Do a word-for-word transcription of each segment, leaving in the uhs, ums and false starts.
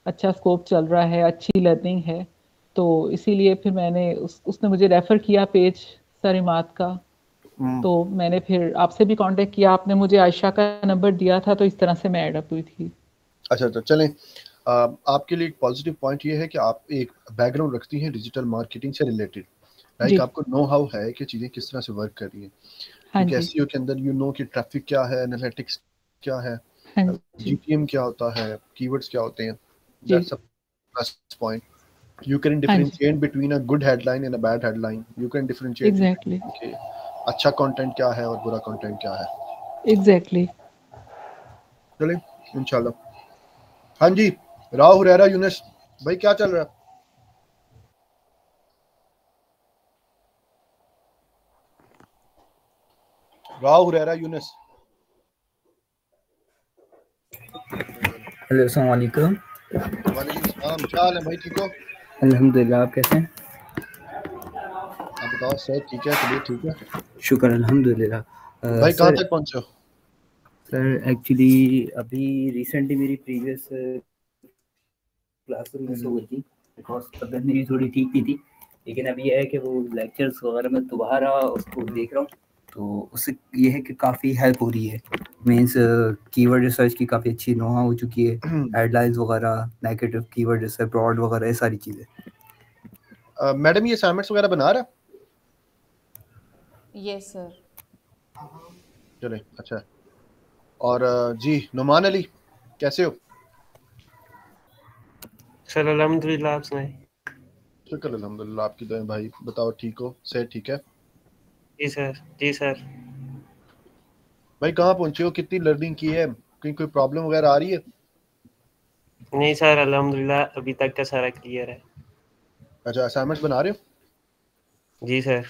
अच्छा स्कोप चल रहा है, अच्छी लर्निंग है, तो इसीलिए फिर मैंने उस उसने मुझे रेफ़र किया पेज सर इमाद का, हम्म, तो मैंने फिर आपसे भी कांटेक्ट किया, आपने मुझे आयशा का नंबर दिया था, तो इस तरह से मैं ऐड अप हुई थी। अच्छा अच्छा चलें। अ, आपके लिए एक पॉजिटिव पॉइंट ये है कि आप एक बैकग्राउंड रखती हैं डिजिटल मार्केटिंग से रिलेटेड। लाइक जी, आपको नो हाउ है कि चीज़ें किस तरह से वर्क कर रही हैं। हाँ ठीक है, जी, एसईओ के अंदर यू नो कि ट्रैफिक क्या है, एनालिटिक्स क्या है, हाँ जी, जीटीएम क्या होता है, कीवर्ड्स क्या होते हैं। जी, that's a plus point. You can हाँ जी, differentiate between a good headline and a bad headline. You can differentiate in exactly, between कि अच्छा कंटेंट क्या है और बुरा कंटेंट क्या है। एग्ज़ैक्टली। चले इंशाल्लाह। हाँ जी, राव हुरैरा यूनिस भाई क्या चल रहा है? राव हुरैरा यूनिस। हेलो अस्सलाम वालेकुम। वालेकुम सलाम, क्या हाल है भाई, ठीक हो? अल्हम्दुलिल्लाह, आप कैसे हैं? आप बताओ, सेहत ठीक है, तबीयत ठीक है? शुक्र अल्हम्दुलिल्लाह। अ, भाई कहाँ सर तक पहुँचे हो? सर एक्चुअली अभी रिसेंटली मेरी प्रीवियस क्लास मिस हो गई थी बिकॉज़ तबीयत मेरी थोड़ी ठीक नहीं थी। लेकिन अब ये है कि वो लेक्चर्स वगैरह मैं दोबारा उसको देख रहा हूँ, तो उससे ये है कि काफ़ी हेल्प हो रही है। मीन्स कीवर्ड रिसर्च की काफ़ी अच्छी नो हाउ हो चुकी है, हेडलाइंस वगैरह, नेगेटिव कीवर्ड रिसर्च, ब्रॉड वगैरह, ये सारी चीज़ें। अ, मैडम ये असाइनमेंट्स वगैरह बना रहा है? Yes sir. चले अच्छा है। और अ, जी नुमान अली कैसे हो? सर अल्हम्दुलिल्लाह, आप सुनाए? शुक्र अल्हम्दुलिल्लाह, आपकी दुआएं भाई। बताओ ठीक हो, सेहत ठीक है? जी सर, जी सर। भाई कहाँ पहुंचे हो, कितनी लर्निंग की है, कहीं कोई प्रॉब्लम वगैरह आ रही है? नहीं सर, अल्हम्दुलिल्लाह अभी तक का सारा क्लियर है। अच्छा, असाइनमेंट बना रहे हो? जी सर।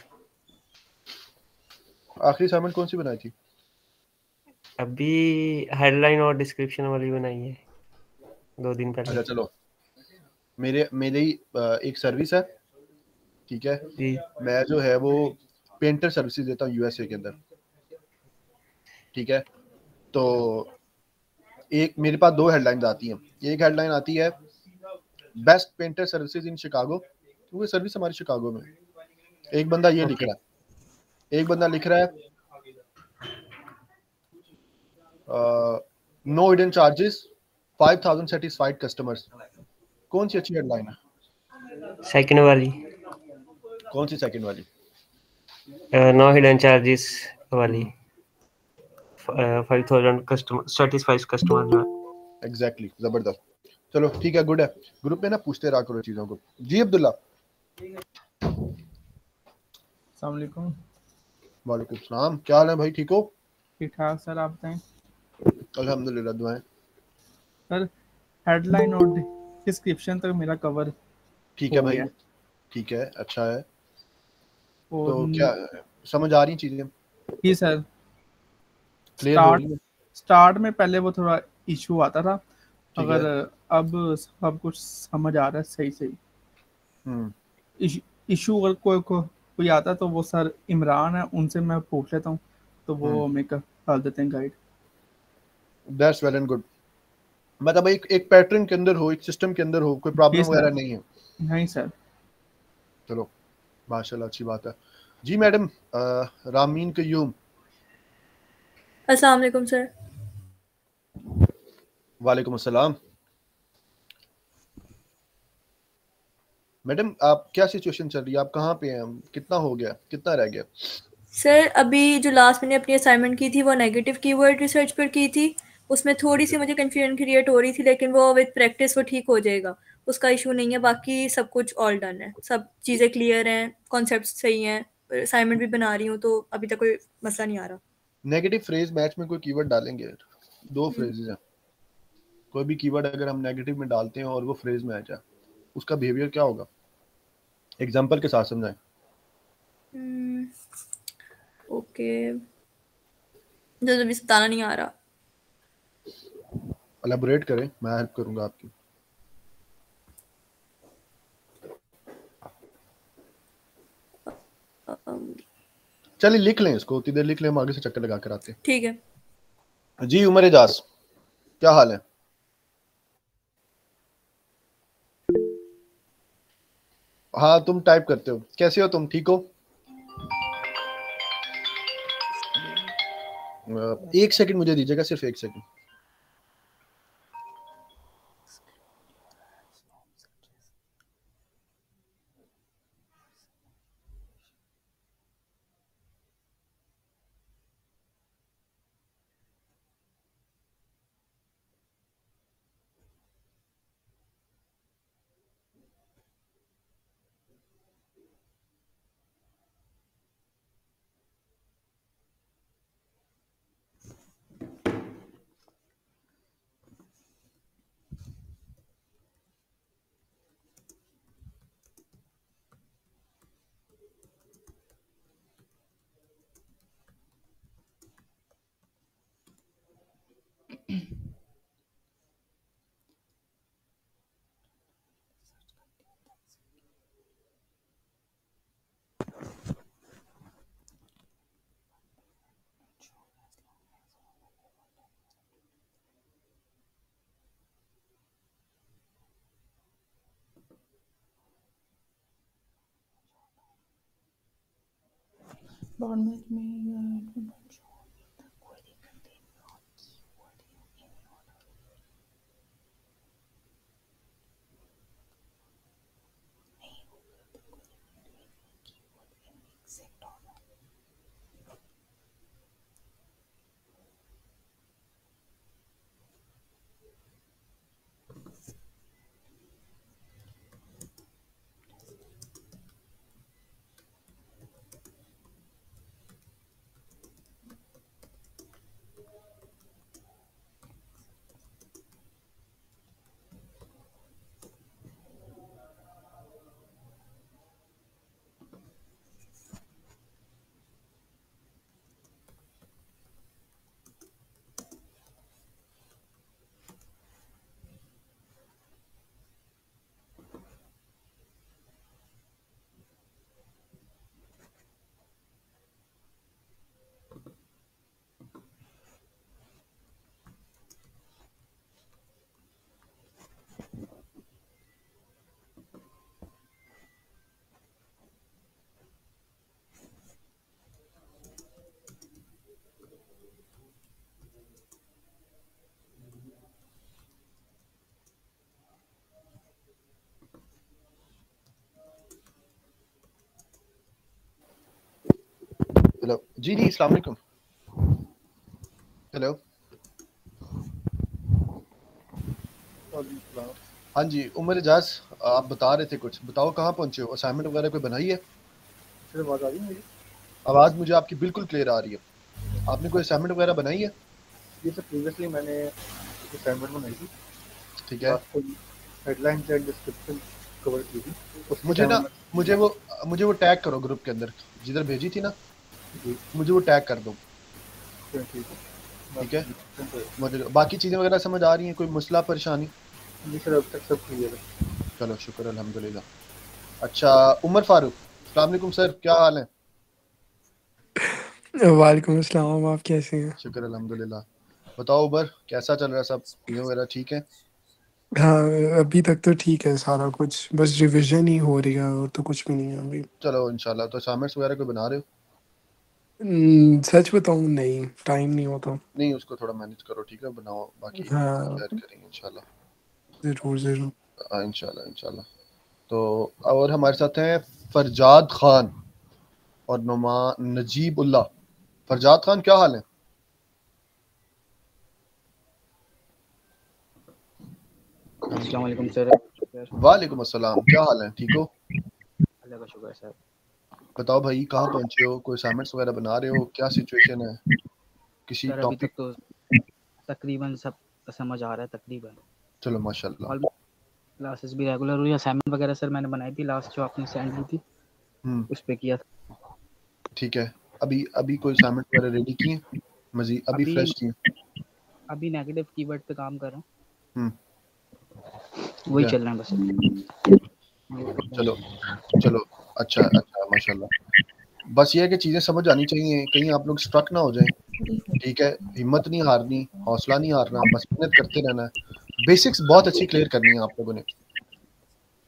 आखिरी असाइनमेंट कौन सी बनाई थी? अभी हेडलाइन और डिस्क्रिप्शन वाली बनाई है दो दिन पहले। अच्छा चलो, मेरे मेरे ही अ, एक सर्विस है, ठीक है। जी मैं जो है वो पेंटर सर्विसेज देता हूँ यूएसए के अंदर, ठीक है। तो एक मेरे पास दो हेडलाइंस आती हैं। एक हेडलाइन आती है best painter services in Chicago, क्योंकि सर्विस हमारी शिकागो में है। एक बंदा ये लिख ओके। रहा है, एक बंदा लिख रहा है no hidden charges, five thousand satisfied customers. कौन सी अच्छी हेडलाइन है? सेकंड वाली, कौन सी सेकंड वाली? नो हिडन चार्जेस वाली, five thousand customer satisfied customer जो है। एग्जैक्टली exactly, जबरदस्त। चलो ठीक है, गुड है। ग्रुप में ना पूछते रहा करो चीजों को। जी अब्दुल्ला। अस्सलाम वालेकुम। वालेकुम सलाम, क्या हाल है भाई, ठीक हो? ठीक ठाक सर, आप बताएं। अल्हम्दुलिल्लाह, दुआएं। सर हेडलाइन और डिस्क्रिप्शन तक मेरा कवर ठीक है हो भाई, गया ठीक है, अच्छा है। और तो क्या समझ आ रही चीजें, जी सर, क्लियर हो स्टार्ट रही है? स्टार्ट में पहले वो थोड़ा इशू आता था, ठीक है। अगर अब सब कुछ समझ आ रहा है सही सही। हम्म इशू अगर कोई को, कोई आता है तो वो सर इमरान है, उनसे मैं पूछ लेता हूँ, तो हम्म वो मेरे को डाल देते हैं guide. That's well and good. मतलब एक एक पैटर्न के अंदर हो, एक सिस्टम के अंदर हो, कोई जी प्रॉब्लम सर। वगैरह नहीं है। नहीं सर। चलो माशाल्लाह, अच्छी बात है। जी मैडम, अ, रामीन कयूम। अस्सलाम वालेकुम सर। वालेकुम अस्सलाम। मैडम आप क्या सिचुएशन चल रही है, आप कहाँ पे हैं, कितना हो गया, कितना रह गया? सर अभी जो लास्ट मैंने अपनी असाइनमेंट की थी वो नेगेटिव कीवर्ड रिसर्च पर की थी। उसमें थोड़ी सी मुझे कन्फ्यूजन क्रिएट हो रही थी, लेकिन वो विद प्रैक्टिस वो ठीक हो जाएगा। उसका इशू नहीं है, बाकी सब कुछ ऑल डन है, सब चीज़ें क्लियर हैं, कॉन्सेप्ट सही हैं, असाइनमेंट भी बना रही हूँ, तो अभी तक कोई मसला नहीं आ रहा। नेगेटिव फ्रेज मैच में कोई कीवर्ड डालेंगे, दो हम्म, फ्रेजेस हैं। कोई भी कीवर्ड अगर हम नेगेटिव में डालते हैं और वो फ्रेज में आ जाए, उसका बिहेवियर क्या होगा, एग्जांपल के साथ समझाएं। हम्म, ओके, जो अभी बताना नहीं आ रहा। एलेबोरेट करें, मैं हेल्प करूंगा आपकी। अम, चलिए लिख लें इसको, उतनी देर लिख लें, हम आगे से चक्कर लगा कर आते ठीक है। हैं। जी उमर एजाज, क्या हाल है? हाँ तुम टाइप करते हो। कैसे हो तुम, ठीक हो? एक सेकंड मुझे दीजिएगा, सिर्फ एक सेकंड। हेलो जी जी, अस्सलाम वालेकुम। हेलो हाँ जी, उमर एजाज, आप बता रहे थे कुछ, बताओ कहाँ पहुंचे हो? असाइनमेंट वगैरह कोई बनाई है? सर आवाज़ आ रही है मेरी? आवाज़ मुझे आपकी बिल्कुल क्लियर आ रही है। आपने कोई असाइनमेंट वगैरह बनाई है? ये सर प्रीवियसली मैंने असाइनमेंट बनाई थी, ठीक है। हेडलाइन एंड डिस्क्रिप्शन कवर की थी। मुझे ना मुझे वो मुझे वो टैग करो ग्रुप के अंदर, जिधर भेजी थी ना, मुझे वो टैग कर दो, ठीक है? मुझे बाकी चीज़ें वगैरह समझ आ रही हैं? कोई मसला परेशानी? जी सर, अब तक सब क्लियर है। चलो शुक्र अल्हम्दुलिल्लाह। अच्छा उमर फारूक, अस्सलाम वालेकुम सर, क्या हाल है? वालेकुम अस्सलाम, आप कैसे हैं? शुक्र अल्हम्दुलिल्लाह। बताओ उमर, कैसा चल रहा है सब? चीज़ें वगैरह ठीक है? हाँ अभी तक तो ठीक है सारा कुछ, बस रिवीजन ही हो रही है और तो कुछ भी नहीं है अभी। चलो इंशाल्लाह। तो असाइनमेंट्स वगैरह कोई बना रहे हो? हम्म, सच बताऊँ नहीं, टाइम नहीं होता। नहीं, उसको थोड़ा मैनेज करो, ठीक है? बनाओ, बाकी हाँ शेयर करेंगे इंशाल्लाह। ज़रूर ज़रूर। हाँ इंशाल्लाह इंशाल्लाह। तो और हमारे साथ हैं फरजाद खान और नुमा नजीबुल्लाह। फरजाद खान, क्या हाल है? अस्सलाम वालेकुम सर। वालेकुम अस्सलाम, क्या हाल है? ठीक हो? अल्लाह का शुक्र है सर। बताओ भाई, कहाँ पहुंचे हो? कोई असाइनमेंट्स वगैरह बना रहे हो? क्या सिचुएशन है? किसी सर अभी तक टॉपिक? तो तकरीबन सब समझ आ रहा है तकरीबन। चलो माशाल्लाह। ऑलमोस्ट क्लासेस भी रेगुलर हुई। असाइनमेंट वगैरह सर मैंने बनाई थी, लास्ट जो आपने सेंड की थी हम्म, उस पे किया था। ठीक है। अभी अभी कोई असाइनमेंट वगैरह रेडी किए मजीद? अभी अभी फ्रेश किए? अभी नेगेटिव कीवर्ड पे काम कर रहा हूँ, हम्म, वही ठीक चल रहा है बस। है। चलो चलो, अच्छा अच्छा माशाल्लाह। बस ये है कि चीज़ें समझ आनी चाहिए, कहीं आप लोग स्ट्रक ना हो जाएं, ठीक है? हिम्मत नहीं हारनी, हौसला नहीं हारना, बस मेहनत करते रहना है। बेसिक्स बहुत अच्छी क्लियर करनी है आप लोगों ने।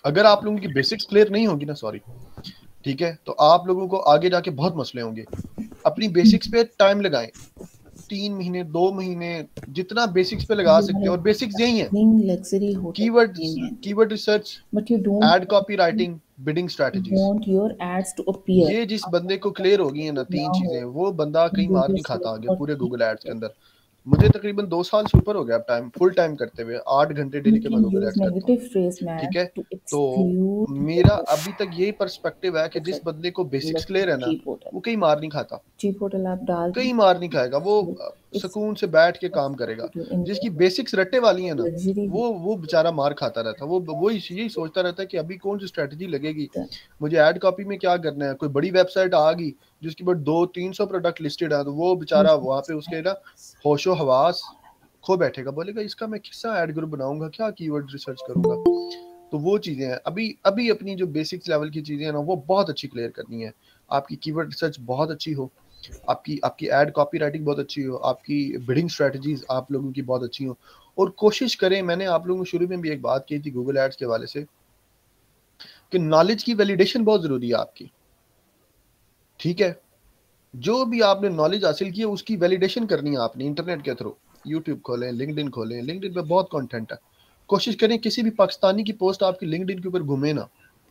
अगर आप लोगों की बेसिक्स क्लियर नहीं होगी ना, सॉरी, ठीक है, तो आप लोगों को आगे जाके बहुत मसले होंगे। अपनी बेसिक्स पे टाइम लगाएं, तीन महीने दो महीने जितना बेसिक्स पे लगा सकते हैं, और बेसिक्स यही है, keyword keyword research, ad copywriting, bidding strategies. ये जिस बंदे को क्लियर होगी है ना तीन चीजें, वो बंदा कहीं मार नहीं खाता आगे पूरे गूगल एड्स के अंदर। मुझे तकरीबन दो साल से ऊपर हो गया टाइम, फुल टाइम करते हुए, आठ घंटे डेली के मैं गूगल एड्स करता हूँ, ठीक है। तो मेरा अभी तक यही पर्सपेक्टिव है कि जिस बंदे को बेसिक्स क्लियर है ना, वो कहीं मार नहीं खाता, कहीं मार नहीं खाएगा, वो सुकून से बैठ के काम करेगा। जिसकी बेसिक्स रट्टे वाली है ना, वो वो बेचारा मार खाता रहता, वो वो यही सोचता रहता है कि अभी कौन सी स्ट्रेटजी लगेगी, मुझे एड कॉपी में क्या करना है। कोई बड़ी वेबसाइट आ गई जिसकी बस दो तीन सौ प्रोडक्ट लिस्टेड है, तो वो बेचारा वहाँ पे उसके ना होशो हवास खो बैठेगा, बोलेगा इसका मैं किस्सा एड ग्रुप बनाऊंगा, क्या कीवर्ड रिसर्च करूंगा। तो वो चीजें हैं, अभी अभी अपनी जो बेसिक्स लेवल की चीजें हैं ना, वो बहुत अच्छी क्लियर करनी है। आपकी कीवर्ड रिसर्च बहुत अच्छी हो, आपकी आपकी एड कॉपी राइटिंग बहुत अच्छी हो, आपकी बिडिंग स्ट्रेटजीज आप लोगों की बहुत अच्छी हो, और कोशिश करें, मैंने आप लोगों को शुरू में भी एक बात की थी गूगल एड्स के हवाले से, कि नॉलेज की वैलिडेशन बहुत जरूरी है आपकी, ठीक है। जो भी आपने नॉलेज हासिल की है उसकी वैलिडेशन करनी है आपने इंटरनेट के थ्रू। यूट्यूब खोलें, लिंक्डइन खोलें, लिंक्डइन पे बहुत कंटेंट है, कोशिश करें किसी भी पाकिस्तानी की पोस्ट आपकी लिंक्डइन के ऊपर घूमे ना।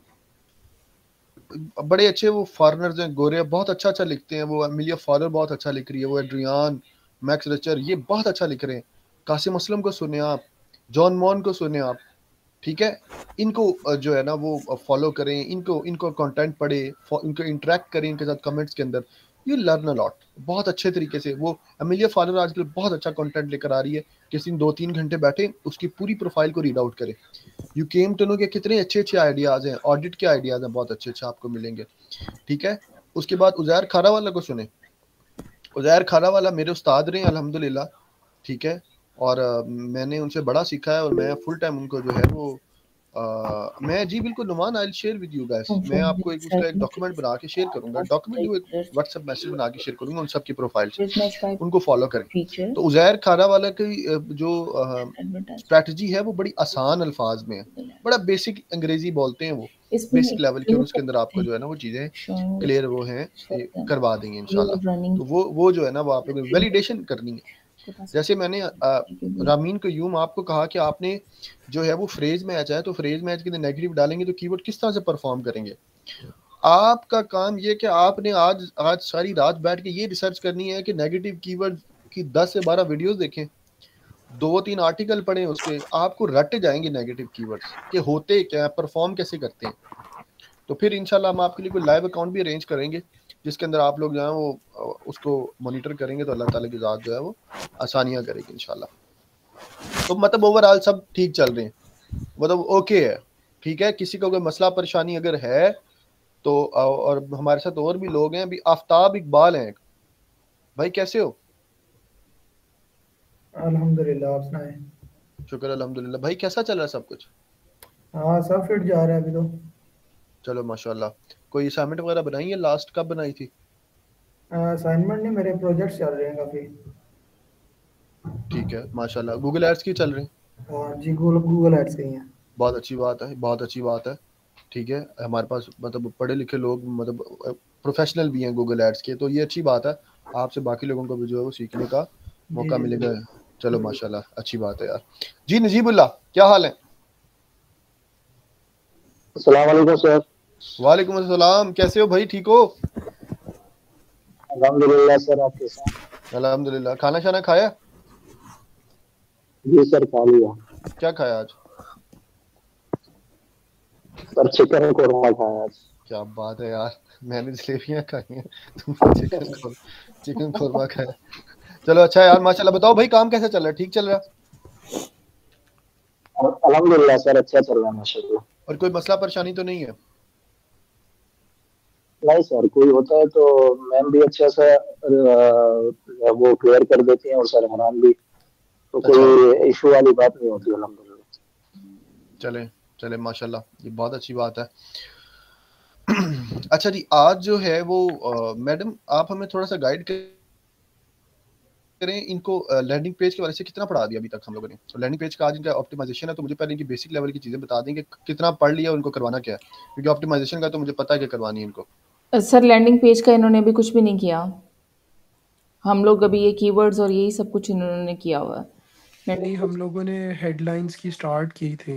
बड़े अच्छे वो फॉरेनर्स हैं, गोरे, बहुत अच्छा अच्छा लिखते हैं, वो एमिलिया फॉलर बहुत अच्छा लिख रही है, वो एड्रियान, मैक्स रिचर, ये बहुत अच्छा लिख रहे हैं। कासिम असलम को सुने आप, जॉन मॉन को सुने आप, ठीक है। इनको जो है ना वो फॉलो करें, इनको इनको कंटेंट पढ़े, इनको इंटरेक्ट करें इनके साथ कमेंट्स के अंदर, यू लर्न अ लॉट बहुत अच्छे तरीके से। वो एमिलिया फॉलर आजकल बहुत अच्छा कंटेंट लेकर आ रही है, किसी दिन दो तीन घंटे बैठे उसकी पूरी प्रोफाइल को रीड आउट करें, यू केम टू नो के कितने अच्छे अच्छे आइडियाज हैं, ऑडिट के आइडियाज हैं बहुत अच्छे अच्छे आपको मिलेंगे, ठीक है। उसके बाद उजैर खारा वाला को सुने, उजैर खारा वाला मेरे उस्ताद रहे अल्हम्दुलिल्लाह, ठीक है, और uh, मैंने उनसे बड़ा सीखा है, और मैं फुल टाइम उनको जो है वो Uh, मैं जी बिल्कुल Numan, I will share with you guys, मैं आपको एक उसका एक डॉक्यूमेंट बना के शेयर करूंगा, डॉक्यूमेंट वो एक व्हाट्सएप मैसेज बना के शेयर करूंगा उन सब की प्रोफाइल से, उनको फॉलो करें। तो उजैर खारा वाला की जो स्ट्रेटजी है वो बड़ी आसान अल्फाज में है, बड़ा बेसिक अंग्रेजी बोलते हैं वो, बेसिक लेवल की, और उसके अंदर आपको जो है ना वो चीजें क्लियर वो हैं करवा देंगे इंशाल्लाह। तो वो वो जो है ना वो आप लोग वैलिडेशन करनी है। जैसे मैंने रामीन को यूं आपको कहा कि आपने जो है वो फ्रेज मैच है, तो फ्रेज मैच के अंदर नेगेटिव डालेंगे तो कीवर्ड किस तरह से परफॉर्म करेंगे। आपका काम ये कि आपने आज आज सारी रात बैठ के ये रिसर्च करनी है कि नेगेटिव कीवर्ड की दस से बारह वीडियोस देखें, दो तीन आर्टिकल पढ़ें, उसके आपको रट जाएंगे नेगेटिव कीवर्ड्स के होते क्या, परफॉर्म कैसे करते हैं। तो फिर इंशाल्लाह हम आपके लिए कोई लाइव अकाउंट भी अरेंज करेंगे जिसके अंदर आप लोग जो है वो उसको मॉनिटर करेंगे, तो अल्लाह ताला की ज़ात जो है वो आसानियाँ करेगी इंशाल्लाह। तो मतलब ओवरऑल सब ठीक चल रहे हैं, मतलब ओके है, ठीक है। किसी को कोई मसला परेशानी अगर है तो, और हमारे साथ और भी लोग हैं, अभी आफ्ताब इकबाल हैं भाई, कैसे हो? अल्हम्दुलिल्लाह, आप सुनाएं? शुक्र अल्हम्दुलिल्लाह। भाई कैसा चल रहा है सब कुछ? हाँ सब फिट जा रहा है अभी तो। चलो माशाल्लाह। कोई असाइनमेंट वगैरह बनाई है? लास्ट कब बनाई थी? असाइनमेंट नहीं, मेरे प्रोजेक्ट्स चल रहे हैं काफी। ठीक है माशाल्लाह। गूगल एड्स की चल रही? हाँ जी, गूगल गूगल एड्स की हैं। बहुत अच्छी बात है, बहुत अच्छी बात है, ठीक है। हमारे पास मतलब पढ़े लिखे लोग, मतलब प्रोफेशनल भी हैं गूगल एड्स के, तो ये अच्छी बात है। आपसे बाकी लोगों को भी जो है वो सीखने का मौका मिलेगा। चलो माशाल्लाह, अच्छी बात है यार। जी नजीबुल्लाह, क्या हाल है? अस्सलाम वालेकुम सर। वालेकुम अस्सलाम, कैसे हो भाई, ठीक हो? अल्हम्दुलिल्लाह सर, आप कैसे हैं? अल्हम्दुलिल्लाह। खाना शाना खाया? जी सर, खा लिया। क्या खाया आज? सर चिकन कोरमा खाया आज। क्या बात है यार, मैंने जलेबियां खाई हैं, तुमने चिकन कोरमा चिकन कोरमा खाया। चलो अच्छा है यार माशाल्लाह। बताओ भाई काम कैसा चल रहा है? ठीक चल रहा है? अल्हम्दुलिल्लाह सर, अच्छा चल रहा है माशाल्लाह। और कोई मसला परेशानी तो नहीं है? नहीं सर, कोई होता है तो मैम भी अच्छा सा वो क्लियर कर देती हैं, और सर इमरान भी, तो अच्छा। कोई इशू वाली बात नहीं होती अल्हम्दुलिल्लाह। चले चले माशाल्लाह, ये बहुत अच्छी बात है। अच्छा जी, आज जो है वो मैडम आप हमें थोड़ा सा गाइड करें इनको लैंडिंग पेज के बारे से कितना पढ़ा दिया अभी तक हम लोगों ने। तो लैंडिंग पेज का आज इनका ऑप्टिमाइजेशन है, तो मुझे पहले इनकी बेसिक लेवल की चीज़ें बता दें कि कितना पढ़ लिया उनको करवाना क्या है, क्योंकि ऑप्टिमाइजेशन का तो मुझे पता है कि करवानी है इनको। सर लैंडिंग पेज का इन्होंने अभी कुछ भी नहीं किया, हम लोग अभी ये कीवर्ड्स और यही सब कुछ इन्होंने किया हुआ है। नहीं, हम लोगों ने हेडलाइंस की स्टार्ट की थी।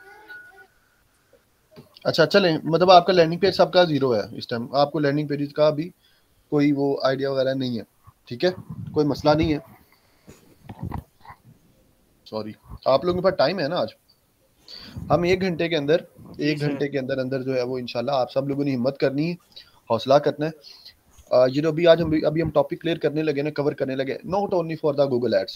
अच्छा चलें, मतलब आपका लैंडिंग पेज सबका जीरो है इस टाइम, आपको लैंडिंग पेज का भी कोई वो आइडिया वगैरह नहीं है, ठीक है, कोई मसला नहीं है। सॉरी, आप लोगों के पास टाइम है ना, आज हम एक घंटे के अंदर एक घंटे के अंदर अंदर जो है वो इंशाल्लाह आप सब लोगों ने हिम्मत करनी है, हौसला करना है। ये अभी आज हम अभी हम टॉपिक क्लियर करने लगे ना, कवर करने लगे, not only for the Google ads,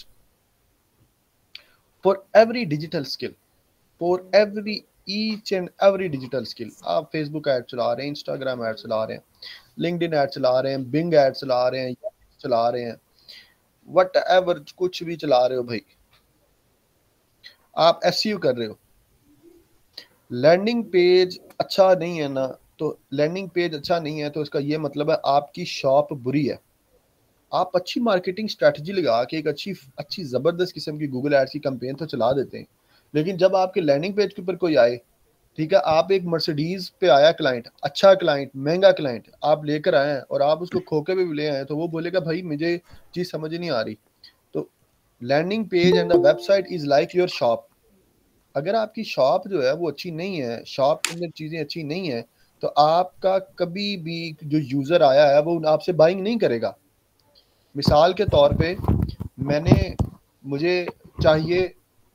for every digital skill, for every each and every digital skill. आप फेसबुक ऐड चला रहे हैं, इंस्टाग्राम ऐड चला रहे हैं, लिंक्डइन ऐड चला रहे हैं, बिंग ऐड चला रहे हैं, चला रहे हैं, वट एवर कुछ भी चला रहे हो भाई, आप एसईओ कर रहे हो, लैंडिंग पेज अच्छा नहीं है ना, तो लैंडिंग पेज अच्छा नहीं है तो इसका ये मतलब है आपकी शॉप बुरी है। आप अच्छी मार्केटिंग स्ट्रेटजी लगा के एक अच्छी अच्छी जबरदस्त किस्म की गूगल एड्स की कैंपेन तो चला देते हैं, लेकिन जब आपके लैंडिंग पेज के ऊपर कोई आए, ठीक है, आप एक मर्सिडीज पे आया क्लाइंट, अच्छा क्लाइंट, महंगा क्लाइंट आप लेकर आए हैं और आप उसको खोके भी ले आए, तो वो बोलेगा भाई मुझे चीज समझ नहीं आ रही। तो landing page and the website is like your shop. अगर आपकी शॉप जो है वो अच्छी नहीं है, शॉप के अंदर चीजें अच्छी नहीं है, तो आपका कभी भी जो यूजर आया है वो आपसे बाइंग नहीं करेगा। मिसाल के तौर पे मैंने मुझे चाहिए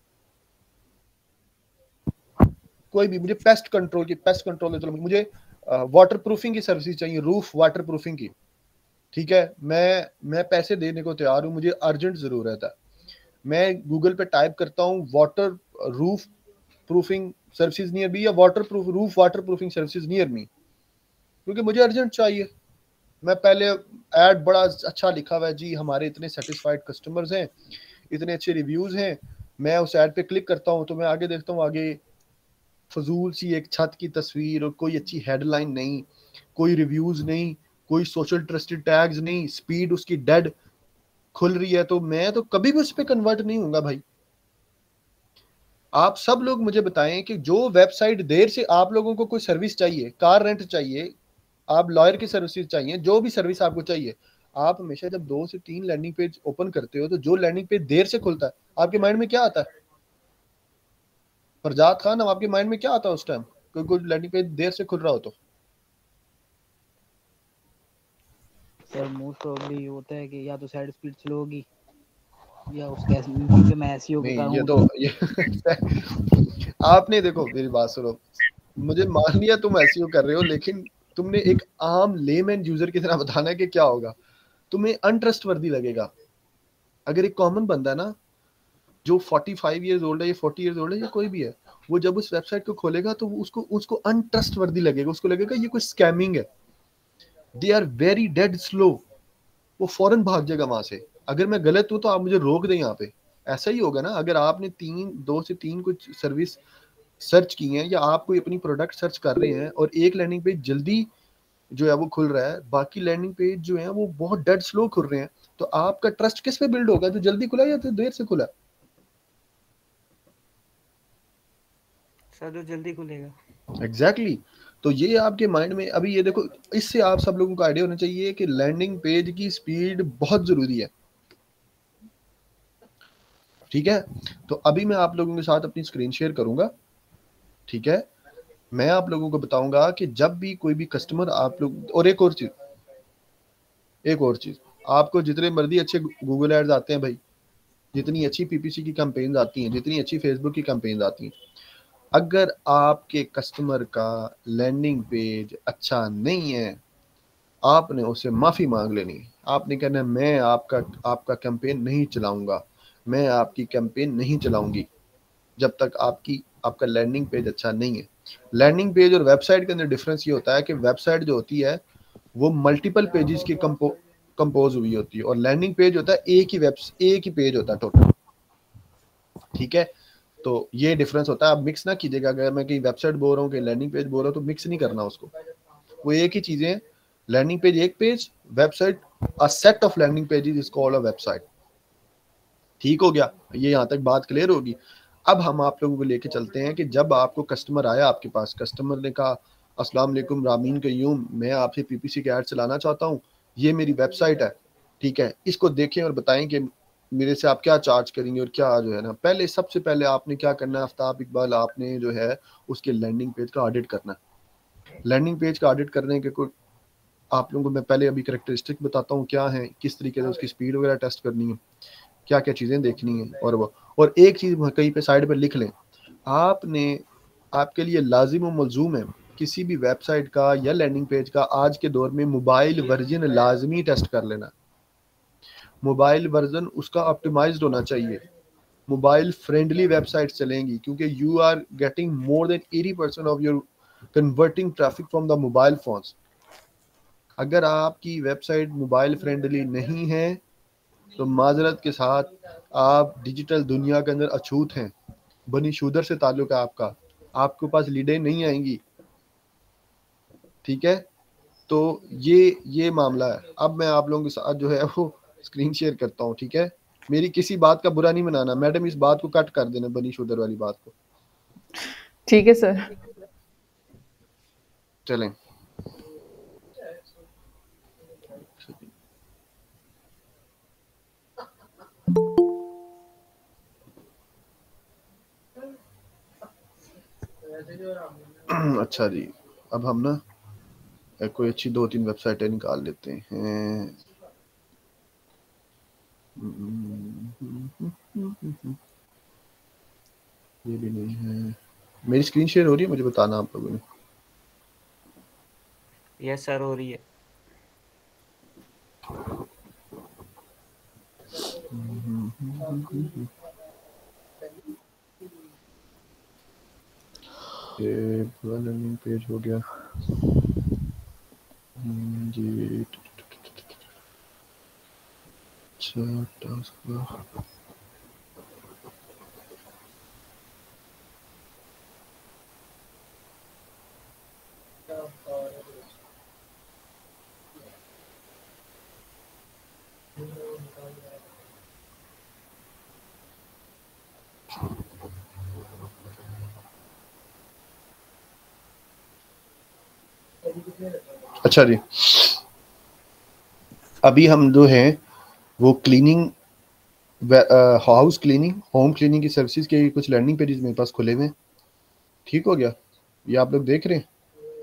कोई भी, मुझे पेस्ट कंट्रोल की पेस्ट कंट्रोल चलो मुझे वाटर प्रूफिंग की सर्विस चाहिए, रूफ वाटर प्रूफिंग की, ठीक है, मैं मैं पैसे देने को तैयार हूँ, मुझे अर्जेंट जरूरत है, मैं गूगल पे टाइप करता हूँ water roof proofing services near me या waterproof roof waterproofing services near me, क्योंकि मुझे अर्जेंट चाहिए। मैं पहले ऐड बड़ा अच्छा लिखा हुआ है जी, हमारे इतने सेटिस्फाइड कस्टमर्स हैं, इतने अच्छे रिव्यूज हैं, मैं उस ऐड पे क्लिक करता हूँ तो मैं आगे देखता हूँ, आगे फजूल सी एक छत की तस्वीर और कोई अच्छी हेडलाइन नहीं, कोई रिव्यूज नहीं, कोई सोशल ट्रस्टेड टैग्स नहीं, स्पीड उसकी डेड खुल रही है, तो मैं तो कभी भी उस पर कन्वर्ट नहीं होऊंगा भाई। आप सब लोग मुझे बताएं कि जो वेबसाइट देर से आप लोगों को कोई सर्विस चाहिए, कार रेंट चाहिए, आप लॉयर की सर्विसेज चाहिए, जो भी सर्विस आपको चाहिए, आप हमेशा जब दो से तीन लैंडिंग पेज ओपन करते हो तो जो लैंडिंग पेज देर से खुलता है आपके माइंड में क्या आता है? फरजाद खान, अब आपके माइंड में क्या आता है उस टाइम कोई कोई लैंडिंग पेज देर से खुल रहा हो तो? सर मोस्ट प्रोबब्ली होता है कि या तो साइड स्पीड स्लो होगी या उसके एसईओ पे मैं एसईओ नहीं, कर रहा ये हूं तो ये आपने देखो मेरी बात सुनो, मुझे मान लिया तुम एसईओ कर रहे हो, लेकिन तुमने एक आम लेमैन यूजर की तरह बताना है कि क्या होगा, तुम्हें अनट्रस्टवर्दी लगेगा। अगर एक कॉमन बंदा ना जो पैंतालीस इयर्स ओल्ड है या चालीस इयर्स ओल्ड है या कोई भी है, वो जब उस वेबसाइट को खोलेगा तो उसको उसको अनट्रस्टवर्दी लगेगा, उसको लगेगा ये कोई स्कैमिंग है, they are very dead slow, वो फौरन भाग जाएगा वहां से। अगर मैं गलत हूं तो आप मुझे रोक दें यहाँ पे। ऐसा ही होगा ना, अगर आपने तीन दो से तीन कुछ सर्विस सर्च की हैं या आप कोई अपनी प्रोडक्ट सर्च कर रहे हैं और एक लैंडिंग पेज जल्दी जो है वो खुल रहा है, बाकी लैंडिंग पेज जो है वो बहुत डेड स्लो खुल रहे हैं, तो आपका ट्रस्ट किस पे बिल्ड होगा, जो जल्दी खुला या तो देर से खुला? सर जो जल्दी खुलेगा। Exactly exactly. तो ये आपके माइंड में अभी ये देखो, इससे आप सब लोगों को आइडिया होना चाहिए कि लैंडिंग पेज की स्पीड बहुत जरूरी है, ठीक है। तो अभी मैं आप लोगों के साथ अपनी स्क्रीन शेयर करूंगा, ठीक है, मैं आप लोगों को बताऊंगा कि जब भी कोई भी कस्टमर आप लोग, और एक और चीज एक और चीज आपको जितने मर्जी अच्छे गूगल एड्स आते हैं भाई, जितनी अच्छी पीपीसी की कैंपेन्स आती हैं, जितनी अच्छी फेसबुक की कैंपेन्स आती हैं, अगर आपके कस्टमर का लैंडिंग पेज अच्छा नहीं है, आपने उससे माफी मांग लेनी। आपने कहना मैं आपका आपका कैंपेन नहीं चलाऊंगा, मैं आपकी कैंपेन नहीं चलाऊंगी जब तक आपकी आपका लैंडिंग पेज अच्छा नहीं है। लैंडिंग पेज और वेबसाइट के अंदर डिफरेंस ये होता है कि वेबसाइट जो होती है वो मल्टीपल पेजेस की कंपो कंपोज हुई होती है, और लैंडिंग पेज होता है एक ही वेब एक ही पेज होता है टोटल, ठीक है। तो ये डिफरेंस होता है, आप मिक्स ना कीजिएगा। अगर मैं कहीं वेबसाइट बोल रहा हूँ कहीं लैंडिंग पेज बोल रहा हूँ तो मिक्स नहीं करना उसको, वो एक ही चीजें। लैंडिंग पेज एक page, website a set of landing pages is called a website, ठीक हो गया, ये यहाँ तक बात क्लियर होगी। अब हम आप लोगों को लेके चलते हैं कि जब आपको कस्टमर आया आपके पास, कस्टमर ने कहा अस्सलाम वालेकुम रामीन कयूम, मैं आपसे पीपीसी के ऐड चलाना चाहता हूँ, ये मेरी वेबसाइट है, ठीक है, इसको देखें और बताएं कि मेरे से आप क्या चार्ज करेंगे और क्या जो है ना। पहले सबसे पहले आपने क्या करना है आफ्ताब इकबाल, आपने जो है उसके लैंडिंग पेज का ऑडिट करना है। लैंडिंग पेज का ऑडिट करने के कोई आप लोगों को मैं पहले अभी करेक्टरिस्टिक बताता हूँ क्या है, किस तरीके से उसकी स्पीड वगैरह टेस्ट करनी है, क्या क्या चीज़ें देखनी है। और वो और एक चीज़ कहीं पे साइड पर लिख लें, आपने आपके लिए लाजिम और मलजूम है किसी भी वेबसाइट का या लैंडिंग पेज का आज के दौर में मोबाइल वर्जन लाजमी टेस्ट कर लेना। मोबाइल वर्जन उसका ऑप्टिमाइज्ड होना चाहिए, मोबाइल फ्रेंडली वेबसाइट चलेंगी, क्योंकि you are getting more than eighty percent of your converting traffic from the mobile phones. अगर आपकी वेबसाइट मोबाइल फ्रेंडली नहीं है तो माजरत के साथ आप डिजिटल दुनिया के अंदर अछूत हैं, बनी शूदर से ताल्लुक है आपका, आपके पास लीडें नहीं आएंगी, ठीक है। तो ये ये मामला है। अब मैं आप लोगों के साथ जो है वो स्क्रीन शेयर करता हूँ, ठीक है। मेरी किसी बात का बुरा नहीं मनाना मैडम, इस बात को कट कर देना, बनी शूदर वाली बात को, ठीक है सर। चलें। अच्छा जी, अब हम ना कोई अच्छी दो तीन वेबसाइटें निकाल लेते हैं। ये भी नहीं है। मेरी स्क्रीन शेयर हो रही है, मुझे बताना आप लोगों ने। यस सर हो रही है। ये पूरा लर्निंग पेज हो गया जी। अच्छा टास्क अच्छा जी, अभी हम जो हैं वो cleaning, house cleaning, home cleaning की सर्विसेज के कुछ लैंडिंग पेजेस मेरे पास खुले हुए हैं। ठीक हो गया, ये आप लोग देख रहे हैं।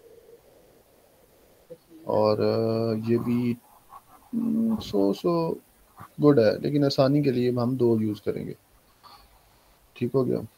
और ये भी सो सो गुड है, लेकिन आसानी के लिए हम दो यूज़ करेंगे। ठीक हो गया।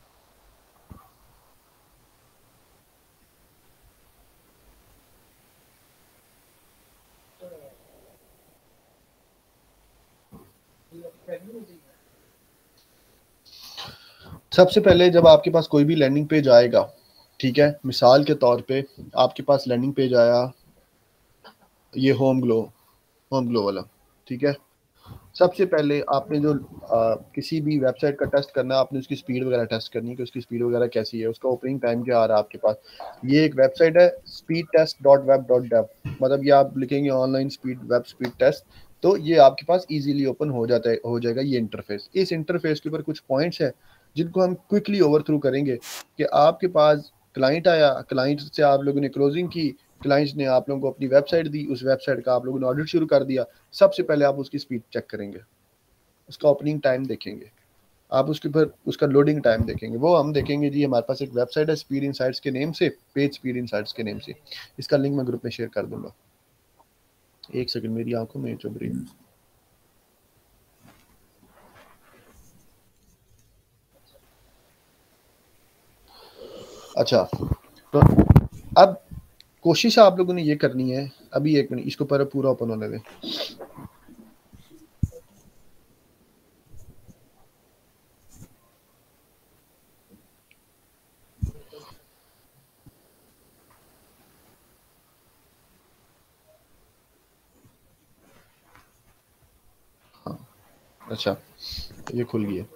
सबसे पहले जब आपके पास कोई भी लैंडिंग पेज आएगा, ठीक है, मिसाल के तौर पे आपके पास लैंडिंग पेज आया ये होम ग्लो होम ग्लो वाला, ठीक है। सबसे पहले आपने जो आ, किसी भी वेबसाइट का टेस्ट करना है, आपने उसकी स्पीड वगैरह टेस्ट करनी है कि उसकी स्पीड वगैरह कैसी है, उसका ओपनिंग टाइम क्या आ रहा है आपके पास। ये एक वेबसाइट है speed test dot web dot dev, मतलब ये आप लिखेंगे online speed web speed test, तो ये आपके पास इजीली ओपन हो जाता है हो जाएगा ये इंटरफेस। इस इंटरफेस के ऊपर कुछ पॉइंट्स है जिनको हम क्विकली ओवर थ्रू करेंगे कि आपके पास क्लाइंट आया, क्लाइंट से आप लोगों ने क्लोजिंग की, क्लाइंट ने आप लोगों को अपनी वेबसाइट दी, उस वेबसाइट का आप लोगों ने ऑडिट शुरू कर दिया। सबसे पहले आप उसकी स्पीड चेक करेंगे, उसका ओपनिंग टाइम देखेंगे, आप उसके ऊपर उसका लोडिंग टाइम देखेंगे। वो हम देखेंगे जी हमारे पास एक वेबसाइट है स्पीड इनसाइट्स के नेम से, पेज स्पीड इनसाइट्स के नेम से, इसका लिंक मैं ग्रुप में शेयर कर दूंगा। एक सेकंड, मेरी आंखों में चुभ रही है। अच्छा, तो अब कोशिश आप लोगों ने ये करनी है, अभी एक मिनट इसको पर पूरा ओपन होने दें। हाँ, अच्छा ये खुल गया।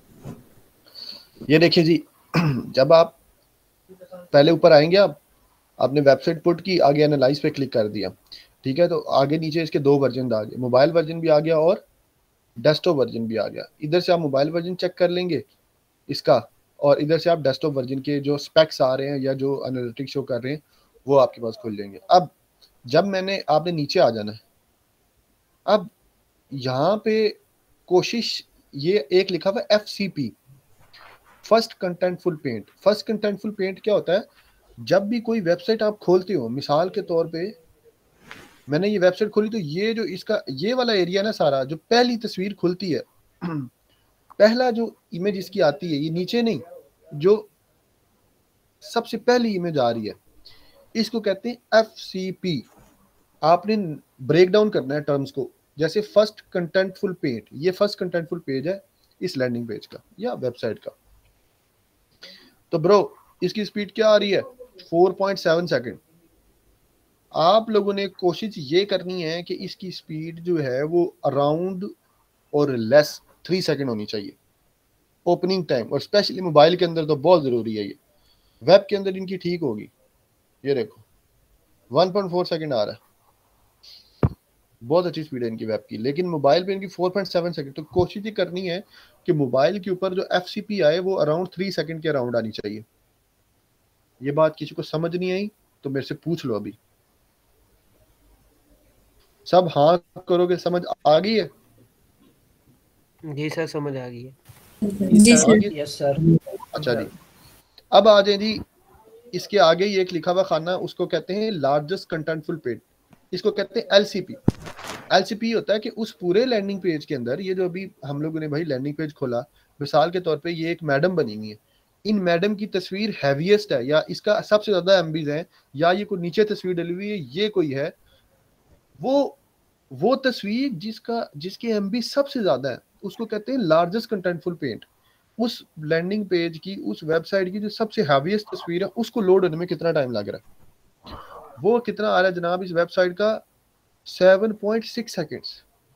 ये देखिए जी, जब आप पहले ऊपर आएंगे, आप आपने वेबसाइट पुट की, आगे एनालाइज पे क्लिक कर दिया, ठीक है, तो आगे नीचे इसके दो वर्जन आ गए, मोबाइल वर्जन भी आ गया और डेस्कटॉप वर्जन भी आ गया। इधर से आप मोबाइल वर्जन चेक कर लेंगे इसका, और इधर से आप डेस्कटॉप वर्जन के जो स्पेक्स आ रहे हैं या जो एनालिटिक्स शो कर रहे हैं वो आपके पास खुल जाएंगे। अब जब मैंने आपने नीचे आ जाना है, अब यहाँ पे कोशिश, ये एक लिखा हुआ F C P, first contentful paint. First contentful paint क्या होता है? जब भी कोई वेबसाइट आप खोलते हो, मिसाल के तौर पे मैंने ये वेबसाइट खोली तो ये जो इसका ये वाला एरिया ना सारा, जो पहली तस्वीर खुलती है पहला जो इमेज इसकी आती है, ये नीचे नहीं, जो सबसे पहली इमेज आ रही है, इसको कहते हैं एफ सी पी। आपने ब्रेक डाउन करना है टर्म्स को, जैसे फर्स्ट कंटेंटफुल पेज, ये फर्स्ट कंटेंटफुल पेज है इस लैंडिंग पेज का या वेबसाइट का। तो ब्रो इसकी स्पीड क्या आ रही है? Four point seven second. आप लोगों ने कोशिश ये करनी है कि इसकी स्पीड जो है वो अराउंड और लेस थ्री सेकंड होनी चाहिए ओपनिंग टाइम, और स्पेशली मोबाइल के अंदर तो बहुत ज़रूरी है। ये वेब के अंदर इनकी ठीक होगी। ये देखो वन पॉइंट फोर सेकंड आ रहा है, बहुत अच्छी स्पीड है इनकी वेब की, लेकिन मोबाइल पे इनकी फोर पॉइंट सेवन सेकंड। तो कोशिश ये करनी है कि मोबाइल के ऊपर जो एफ सी पी आए वो अराउंड थ्री सेकंड के अराउंड आनी चाहिए। ये बात किसी को समझ नहीं आई तो मेरे से पूछ लो अभी। सब हाँ करोगे? समझ आ गई है? जी सर समझ आ गई है। जी सर। Yes sir. अच्छा जी, अब आ जाए जी, इसके आगे ये एक लिखा हुआ खाना, उसको कहते हैं लार्जेस्ट कंटेंटफुल पेज। इसको कहते हैं L C P. L C P होता है कि उस पूरे लैंडिंग पेज के अंदर, ये जो अभी हम लोगों ने भाई लैंडिंग पेज खोला, मिसाल के तौर पे ये एक मैडम बनी हुई है, इन मैडम की तस्वीर हैवीएस्ट है या इसका सबसे ज्यादा एमबीज है, या ये कोई नीचे तस्वीर डली हुई है, ये कोई है, वो वो तस्वीर जिसका जिसके एमबी सबसे ज्यादा है उसको कहते हैं लार्जेस्ट कंटेंटफुल पेज। उस लैंडिंग पेज की, उस वेबसाइट की जो सबसे हैवीएस्ट तस्वीर है, उसको लोड होने में कितना टाइम लग रहा है? वो कितना आ रहा है जनाब इस वेबसाइट का? Seven point six seconds.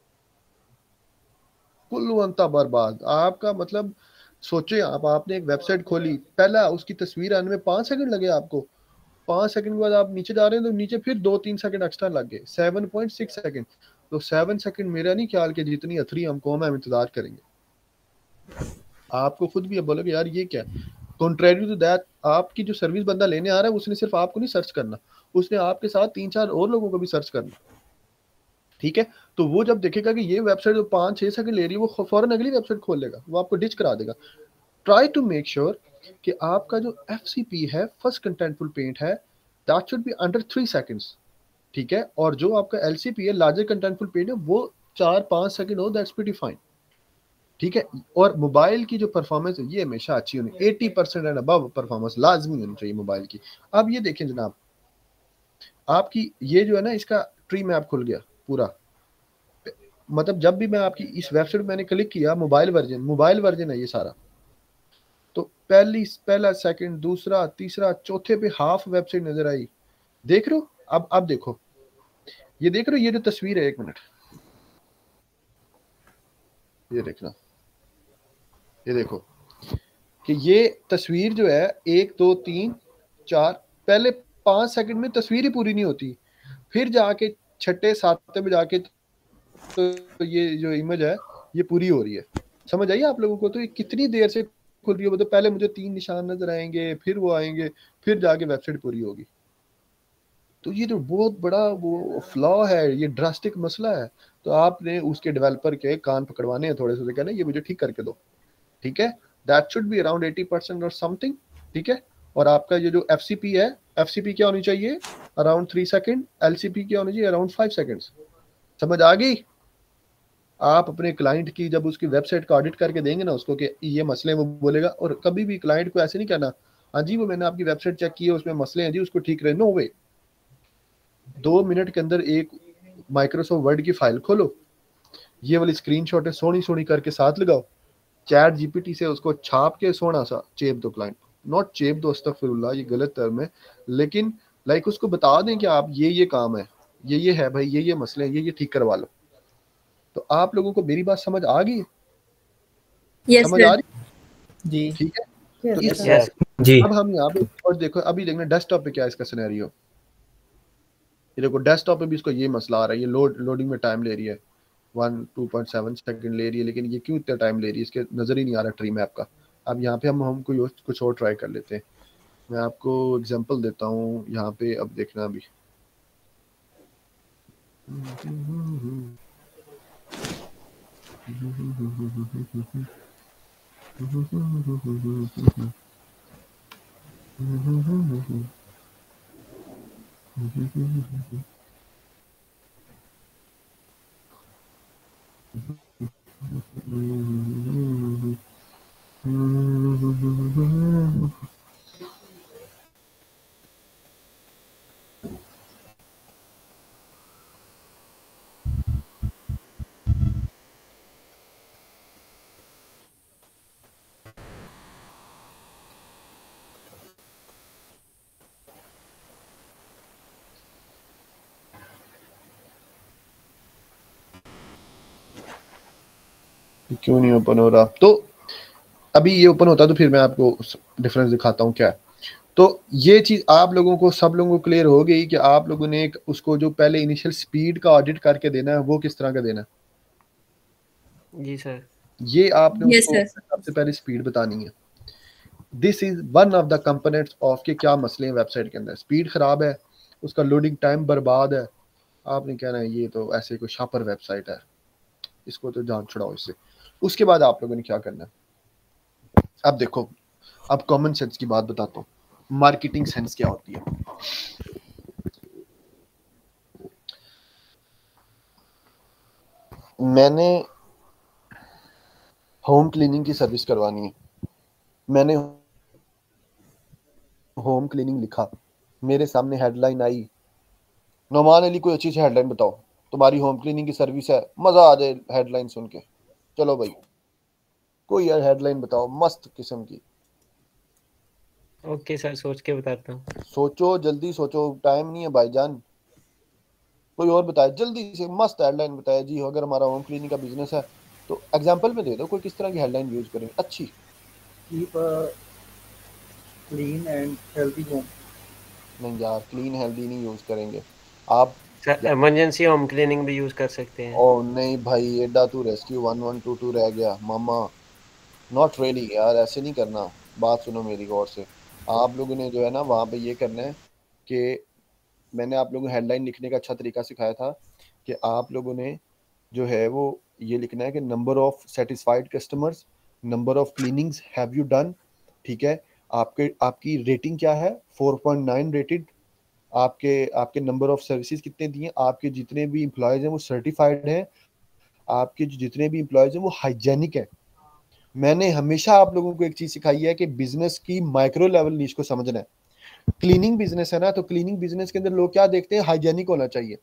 कुल्लू अंता बर्बाद। आपका मतलब सोचे आप, आपने एक वेबसाइट खोली, पहला उसकी तस्वीर आने में पांच सेकंड लगे आपको, पांच सेकंड के बाद आप नीचे जा रहे हैं तो नीचे फिर दो तीन सेकंड एक्स्ट्रा लग गए, सेवन पॉइंट सिक्स सेकंड। तो सेवन सेकंड मेरा नहीं ख्याल के जितनी अथरी हम कौम है हम इंतजार करेंगे। आपको खुद भी अब बोलोगे यार ये क्या है? कॉन्ट्रेरी टू दैट, आपकी जो सर्विस बंदा लेने आ रहा है उसने सिर्फ आपको नहीं सर्च करना, उसने आपके साथ तीन चार और लोगों को भी सर्च करना, ठीक है? तो वो जब देखेगा कि ये वेबसाइट जो पाँच छः सेकंड ले रही है, वो फौरन अगली वेबसाइट खोल लेगा, वो आपको डिच करा देगा। ट्राई टू मेक श्योर कि आपका जो एफ सी पी है, फर्स्ट कंटेंटफुल पेंट है, that should be under three seconds, ठीक है? और जो आपका एल सी पी है, लार्जर कंटेंटफुल पेंट है, वो चार पाँच सेकंड हो, दैट्स प्रीटी फाइन, ठीक है? और मोबाइल की जो परफॉर्मेंस है ये हमेशा अच्छी होनी, eighty percent and above performance लाजमी होनी चाहिए मोबाइल की। अब ये देखें जनाब, आपकी ये जो है ना, इसका ट्री मैप खुल गया पूरा। मतलब जब भी मैं आपकी इस वेबसाइट मैंने क्लिक किया, मोबाइल वर्जन मोबाइल वर्जन है ये सारा, तो पहली पहला सेकंड दूसरा तीसरा चौथे पे हाफ वेबसाइट नजर आई। देख रहे हो? अब अब देखो, ये देख रहे हो, ये जो तस्वीर है, एक मिनट ये देखना, ये देखो कि ये तस्वीर जो है एक दो तीन चार, पहले पांच सेकंड में तस्वीर ही पूरी नहीं होती, फिर जाके छठे सातवें में जाके तो ये जो इमेज है ये पूरी हो रही है। समझ आइए आप लोगों को? तो ये कितनी देर से खुल रही है, मतलब पहले मुझे तीन निशान नजर आएंगे, फिर वो आएंगे, फिर जाके वेबसाइट पूरी होगी। तो ये तो बहुत बड़ा वो फ्लॉ है, ये ड्रास्टिक मसला है। तो आपने उसके डेवलपर के कान पकड़वाने हैं थोड़े से, कहना ये मुझे ठीक करके दो, ठीक है? That should be around eighty percent और समथिंग, ठीक है? और आपका ये जो एफ सी पी है, एफ सी पी क्या होनी चाहिए? Around three second. L C P क्या होनी चाहिए? Around five seconds. समझ आ गई? आप अपने क्लाइंट की जब उसकी वेबसाइट का ऑडिट करके देंगे ना उसको कि ये मसले, वो बोलेगा। और कभी भी क्लाइंट को ऐसे नहीं कहना, हाँ जी वो मैंने आपकी वेबसाइट चेक की है, उसमें मसले हैं जी, उसको ठीक रहे। No way. दो मिनट के अंदर एक माइक्रोसॉफ्ट वर्ड की फाइल खोलो, ये वाली स्क्रीनशॉट है, सोनी सोनी करके साथ लगाओ, चैट जीपीटी से उसको छाप के सोना सा चेप दो क्लाइंट, नॉट चेप दो, अस्तगफिरुल्लाह ये गलत टर्म है, लेकिन लाइक उसको बता दें कि आप ये ये काम है, ये ये है भाई, ये ये मसले हैं, ये ये ठीक करवा लो। तो आप लोगों को मेरी बात समझ आ गई? yes, समझ आ रही जी? ठीक है। yes, तो इस yes, जी। अब हम यहाँ पे और देखो, अभी देखना डेस्कटॉप पे क्या है इसका सिनेरियो। ये देखो डेस्कटॉप पे भी इसको ये मसला आ रहा है, ये लोड लोडिंग में टाइम ले रही है, one two point seven second ले रही है, लेकिन ये क्यों इतना टाइम ले रही है, इसके नज़र ही नहीं आ रहा ट्री मैप का। अब यहाँ पे हम हम कोई और- कुछ और ट्राई कर लेते हैं। मैं आपको एग्जांपल देता हूँ यहाँ पे, अब देखना अभी। क्यों नहीं ओपन हो रहा? तो अभी ये ओपन होता तो फिर मैं आपको डिफरेंस दिखाता हूँ क्या है। तो ये चीज आप लोगों को, सब लोगों को क्लियर हो गई कि आप लोगों ने एक उसको जो पहले इनिशियल स्पीड का ऑडिट करके देना है वो किस तरह का देना है। जी सर। ये आपने Yes, उसको sir. सबसे पहले स्पीड बतानी है। This is one of the components of के क्या मसले हैं वेबसाइट के अंदर। स्पीड खराब है, उसका लोडिंग टाइम बर्बाद है, आपने कहना है ये तो ऐसे कोई शापर वेबसाइट है, इसको तो जान छुड़ाओ इससे। उसके बाद आप लोगों ने क्या करना है, अब देखो, अब कॉमन सेंस की बात बताता हूँ, मार्केटिंग सेंस क्या होती है। मैंने होम क्लीनिंग की सर्विस करवानी है, मैंने होम क्लीनिंग लिखा, मेरे सामने हेडलाइन आई, नोमान अली कोई अच्छी सी हेडलाइन बताओ, तुम्हारी होम क्लीनिंग की सर्विस है, मजा आ जाए हेडलाइन सुन के। चलो भाई कोई यार हेडलाइन बताओ मस्त किस्म की। ओके सर, सोच के बताता हूँ। सोचो, जल्दी सोचो, टाइम नहीं है भाईजान। कोई और बताए जल्दी से, मस्त हेडलाइन बताए जी। अगर हमारा होम क्लीनिंग का बिजनेस है तो एग्जांपल में दे दो कोई किस तरह की हेडलाइन यूज करेंगे अच्छी। Keep clean and healthy home. नहीं यार, क्लीन हेल्दी नहीं यूज करेंगे आप। सर इमरजेंसी होम क्लीनिंग भी यूज कर सकते हैं। ओ नहीं भाई, एडा तू rescue one one two two रह गया मामा, नॉट रियली यार, ऐसे नहीं करना। बात सुनो मेरी गौर से, आप लोगों ने जो है ना वहाँ पे ये करना है कि मैंने आप लोगों को हेडलाइन लिखने का अच्छा तरीका सिखाया था कि आप लोगों ने जो है वो ये लिखना है कि number of satisfied customers, number of cleanings have you done, ठीक है। आपके आपकी रेटिंग क्या है, फोर पॉइंट नाइन रेटेड। आपके आपके नंबर ऑफ सर्विसेज कितने दिए, आपके जितने भी एम्प्लॉयज हैं वो सर्टिफाइड हैं, आपके जो जितने भी एम्प्लॉयज हैं वो हाइजेनिक है। मैंने हमेशा आप लोगों को एक चीज सिखाई है कि बिजनेस की माइक्रो लेवल नीच को समझना है। क्लीनिंग बिजनेस है ना, तो क्लीनिंग बिजनेस के अंदर लोग क्या देखते हैं, हाइजेनिक होना चाहिए,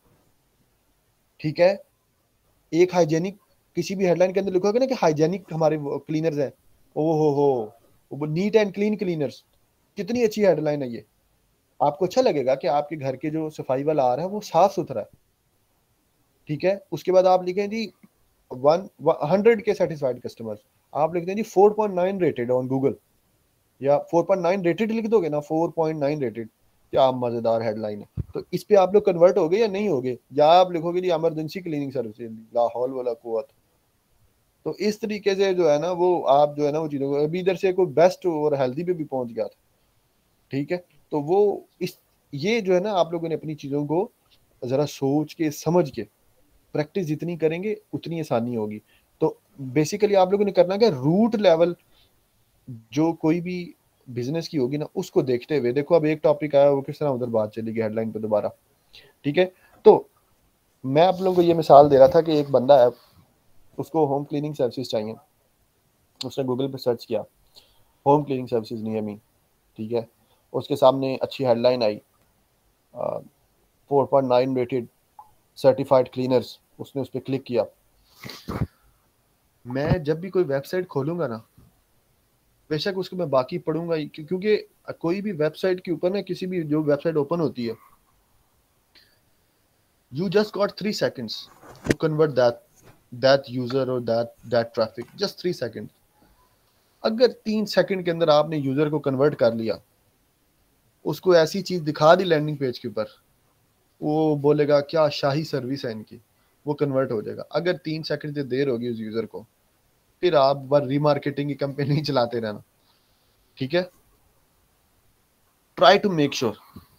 ठीक है। एक हाइजेनिक, किसी भी हेडलाइन के अंदर लिखोगे ना कि हाइजेनिक हमारे क्लीनर्स हैं, ओ हो हो नीट एंड क्लीन क्लीनर्स, कितनी अच्छी हेडलाइन है ये। आपको अच्छा लगेगा कि आपके घर के जो सफाई वाला आ रहा है वो साफ सुथरा है, ठीक है। उसके बाद आप लिखें जी वन हंड्रेड के सेटिस्फाइड कस्टमर्स, आप लिखते हैं जी four point nine rated on Google, या फोर पॉइंट नाइन रेटेड लिख दोगे ना, फोर पॉइंट नाइन रेटेड, क्या मजेदार हेडलाइन है। तो इस पे आप लोग कन्वर्ट हो गए या नहीं हो गए, या आप लिखोगे जी इमरजेंसी क्लीनिंग सर्विस, लाहौल वाला कुवत। तो इस तरीके से जो है ना वो आप जो है ना वो चीजों को, अभी इधर से कोई बेस्ट और हेल्दी पे भी पहुंच गया था, ठीक है। तो वो इस ये जो है ना आप लोगों ने अपनी चीजों को जरा सोच के समझ के प्रैक्टिस जितनी करेंगे उतनी आसानी होगी। तो बेसिकली आप लोगों ने करना क्या, रूट लेवल जो कोई भी बिजनेस की होगी ना उसको देखते हुए, देखो अब एक टॉपिक आया वो किस तरह उधर बात चलेगी हेडलाइन पे दोबारा, ठीक है। तो मैं आप लोगों को ये मिसाल दे रहा था कि एक बंदा है, उसको होम क्लीनिंग सर्विसेज चाहिए, उसने गूगल पे सर्च किया home cleaning services near me, ठीक है। उसके सामने अच्छी हेडलाइन आई, four point nine rated certified cleaners, उसने उस पर क्लिक किया। मैं जब भी कोई वेबसाइट खोलूंगा ना, बेशक उसको मैं बाकी पढ़ूंगा, क्योंकि कोई भी वेबसाइट के ऊपर ना, किसी भी जो वेबसाइट ओपन होती है, you just got three seconds to convert that that user or that that traffic, just three seconds। अगर तीन सेकंड के अंदर आपने यूजर को कन्वर्ट कर लिया, उसको ऐसी चीज दिखा दी लैंडिंग पेज के ऊपर, वो बोलेगा क्या शाही सर्विस है इनकी, वो कन्वर्ट हो जाएगा। अगर तीन सेकंड से देर होगी उस यूजर को, फिर आप बार रीमार्केटिंग की कंपेनी नहीं चलाते रहना, ठीक है। Try to make sure.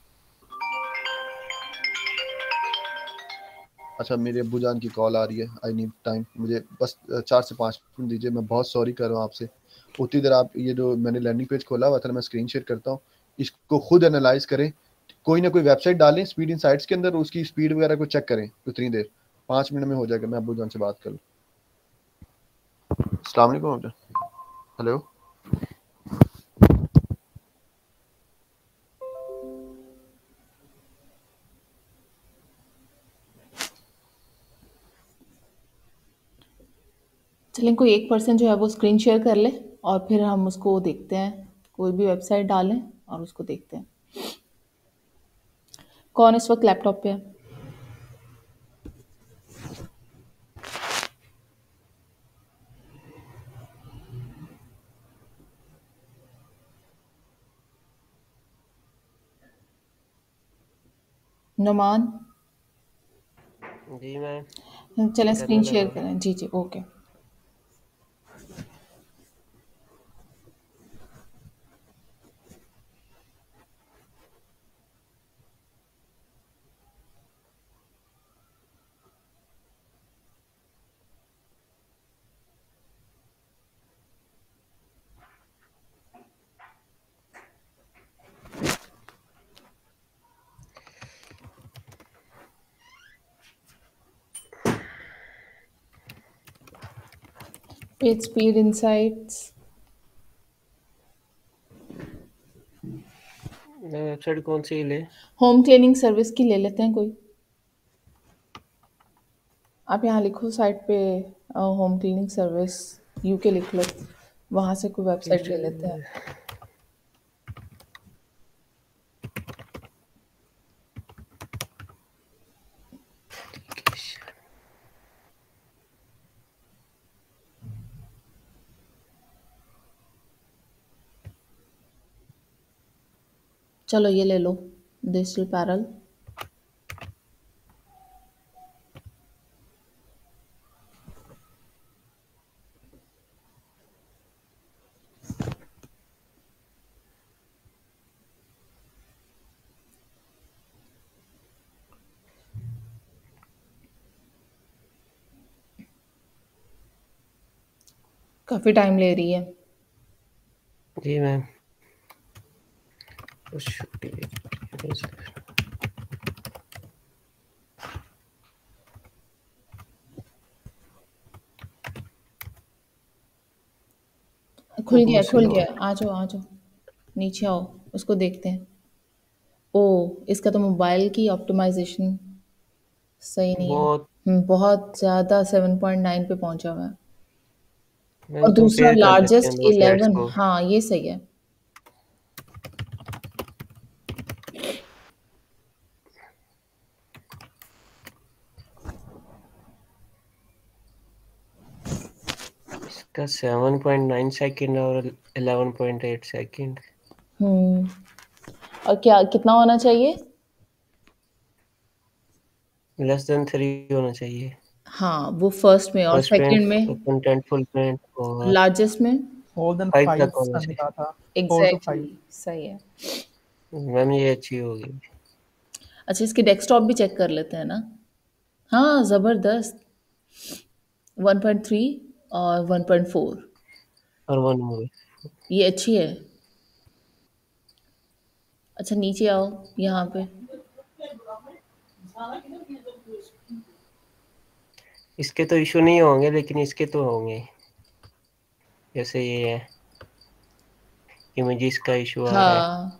अच्छा, मेरे अब्बू जान की कॉल आ रही है, आई नीड टाइम, मुझे बस चार से पाँच मिनट दीजिए, मैं बहुत सॉरी कर रहा हूँ आपसे। उतनी देर आप ये जो मैंने लैंडिंग पेज खोला हुआ था, मैं स्क्रीन शेयर करता हूँ, इसको खुद एनालाइज करें, कोई ना कोई वेबसाइट डालें स्पीड इनसाइट्स के अंदर, उसकी स्पीड वगैरह को चेक करें उतनी देर, पाँच मिनट में हो जाएगा। मैं अब्बू जान से बात कर लूँ। अस्सलाम वालेकुम। हेलो, चलें, कोई एक पर्सन जो है वो स्क्रीन शेयर कर ले और फिर हम उसको देखते हैं, कोई भी वेबसाइट डालें और उसको देखते हैं। कौन इस वक्त लैपटॉप पे है? नुमान, जी मैं चलें करने स्क्रीन लगा शेयर हूँ। करें। जी जी okay. Page speed insights, website कौन सी ले? होम क्लीनिंग सर्विस की ले लेते हैं कोई। आप यहाँ लिखो साइट पे होम क्लीनिंग सर्विस यूके लिख लो, वहाँ से कोई वेबसाइट ले लेते हैं। चलो ये ले लो, डिजिटल पैरल। काफ़ी टाइम ले रही है। जी मैम, कुछ खुल गया खुल गया, आ जाओ आ जाओ, नीचे आओ, उसको देखते हैं। ओ, इसका तो मोबाइल की ऑप्टिमाइजेशन सही नहीं है। बहुत हम्म, बहुत ज़्यादा सेवन पॉइंट नाइन पे पहुंचा हुआ है। और मैम दूसरा कंपेयर कर लेते हैं लार्जेस्ट दो साइट्स इलेवन, को। हाँ ये सही है। इसका सेवन पॉइंट नाइन सेकंड और इलेवन पॉइंट एट सेकंड। हम्म, और क्या कितना होना चाहिए? लेस देन थ्री होना चाहिए। हाँ वो फर्स्ट में, और फर्स्ट प्रिंट, सेकंड में कंटेंटफुल प्रिंट और लार्जेस्ट में मोर देन फाइव फाइव तक होना चाहिए। मिला था, फोर टू फाइव। एग्जैक्टली सही है। मैम ये अच्छी होगी। अच्छा, इसकी डेस्कटॉप भी चेक कर लेते हैं ना। हाँ ज़बरदस्त, वन पॉइंट थ्री और वन पॉइंट फोर, और वन मूवी ये अच्छी है। अच्छा नीचे आओ यहाँ पे, इसके तो इशू नहीं होंगे, लेकिन इसके तो होंगे। जैसे ये है इमेजेस का इशू आ रहा है। हाँ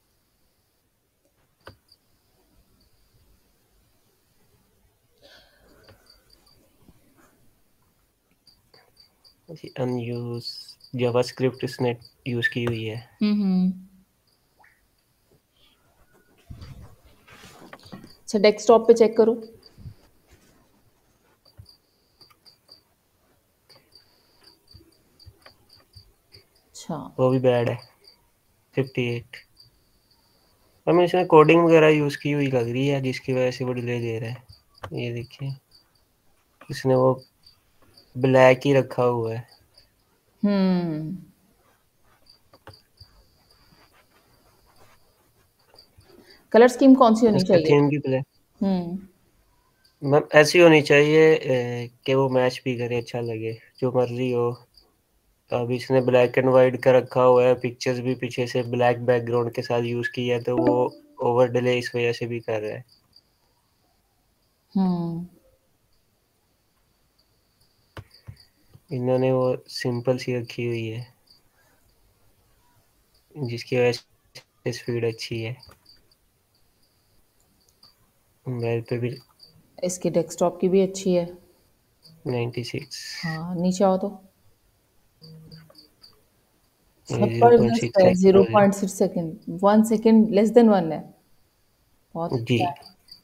अनयूज जावास्क्रिप्ट इसने यूज की हुई है। हम्म। अच्छा डेस्कटॉप पे चेक करो। अच्छा वो भी बैड है, फिफ्टी एट। हमें इसमें कोडिंग वगैरह यूज की हुई लग रही है, जिसकी वजह से वो डिले दे रहा है। ये देखिए इसने वो ब्लैक ही रखा हुआ है। हम्म कलर स्कीम कौन सी होनी इसका चाहिए? थीम भी ब्लैक। हम्म मैम ऐसी होनी चाहिए ए, कि वो मैच भी करे, अच्छा लगे, जो मर्जी हो। तो अभी इसने ब्लैक एंड वाइट का रखा हुआ है, पिक्चर्स भी पीछे से ब्लैक बैकग्राउंड के साथ यूज किया है, तो वो ओवर डिले इस वजह से भी कर रहा है। हम्म इन्होंने वो सिंपल सी रखी हुई है, जिसकी वजह से स्पीड अच्छी है। मोबाइल पे भी इसकी डेस्कटॉप की भी अच्छी है। छियानवे। हाँ नीचे आओ तो सब जीरो पर पॉइंट जस्ट सिक्स है zero second point six second one second less than one है, बहुत जी। अच्छा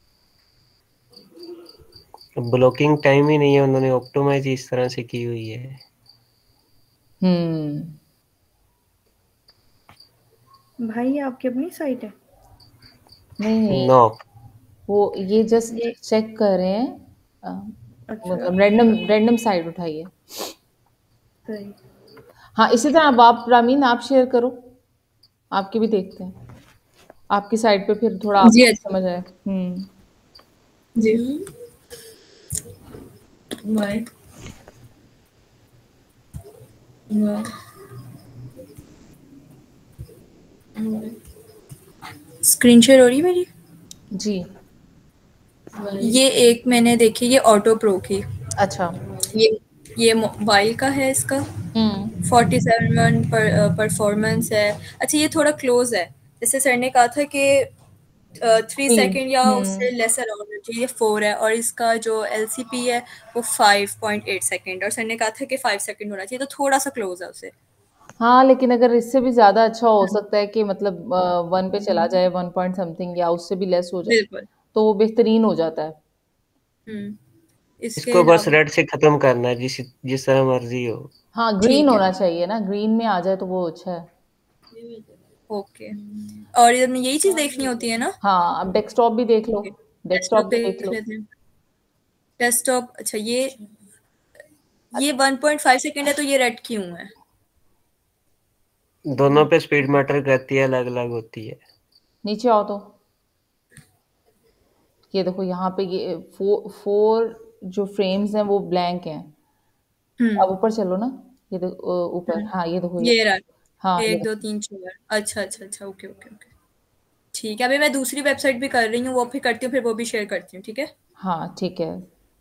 है। ब्लॉकिंग टाइम ही नहीं है, उन्होंने ऑप्टिमाइज इस तरह से की हुई है। हम्म भाई ये आपकी अपनी साइट है? नहीं नहीं नो वो ये जस्ट ये चेक कर रहे हैं, अ, अच्छा मतलब रैंडम रैंडम साइड उठाई है। सही। हाँ इसी तरह अब आप रामीन आप शेयर करो, आपके भी देखते हैं आपकी साइड पे, फिर थोड़ा जी आपको भी अच्छा समझ आए। हम्म जी बाय स्क्रीन शेयर हो रही है मेरी? जी ये एक मैंने देखी, ये ऑटो प्रो की, अच्छा ये ये मोबाइल का है इसका, हम्म फोर्टी सेवन पर परफॉर्मेंस है। अच्छा ये थोड़ा क्लोज है, जैसे सर ने कहा था कि थ्री थ्री सेकेंड या उससे हम्म लेस अराउंड होना चाहिए, ये फोर है, और इसका जो एल सी पी है वो फाइव पॉइंट एट सेकेंड, और सर ने कहा था कि फाइव सेकेंड होना चाहिए, तो थोड़ा सा क्लोज है उसे। हाँ लेकिन अगर इससे भी ज्यादा अच्छा हो सकता है कि मतलब वन पे चला जाए, वन पॉइंट समथिंग या उससे भी लेस हो जाए, बिल्कुल। तो वो बेहतरीन हो जाता है। हम्म इसके इसको बस अलावा रेड से खत्म करना है, जिस जिस तरह मर्जी हो। हाँ ग्रीन ठीक है, होना चाहिए ना, ग्रीन में आ जाए तो वो अच्छा है। ओके। और इधर में यही चीज देखनी होती है ना? हाँ अब डेस्कटॉप भी देख लो, ओके डेस्कटॉप डेस्कटॉप भी देख देख लो। लेते हैं। डेस्कटॉप अच्छा ये ये वन पॉइंट फाइव सेकेंड है, तो ये रेड क्यों है? दोनों पे स्पीड मैटर करती है, अलग अलग होती है। नीचे आओ तो ये देखो यहाँ पे ये फोर फोर जो फ्रेम्स हैं वो ब्लैंक हैं। हम्म अब ऊपर चलो ना, ये देखो ऊपर, हम्म हाँ ये देखो ये, ये रहा, हाँ ये एक दो देखो। तीन चार, अच्छा अच्छा अच्छा, ओके ओके ओके ठीक है। अभी मैं दूसरी वेबसाइट भी कर रही हूँ, वो भी करती हूँ, फिर वो भी शेयर करती हूँ, ठीक है? हाँ ठीक है।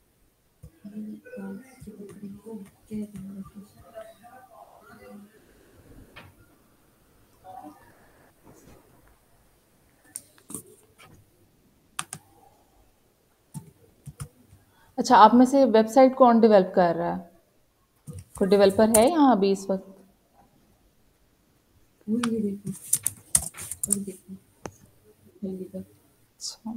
अच्छा आप में से वेबसाइट कौन डेवलप कर रहा है? कोई डेवलपर है यहाँ अभी इस वक्त? अच्छा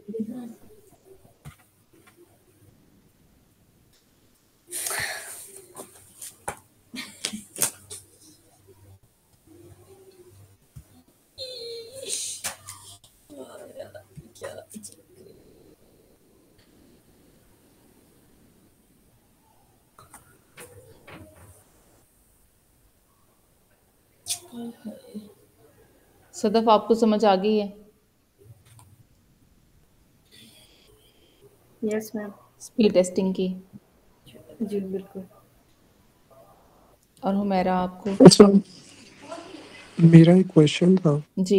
सदफ आपको समझ आ गई है? Yes ma'am. स्पीड टेस्टिंग की। जी बिल्कुल। और हुमैरा आपको? अच्छा मेरा एक क्वेश्चन था। जी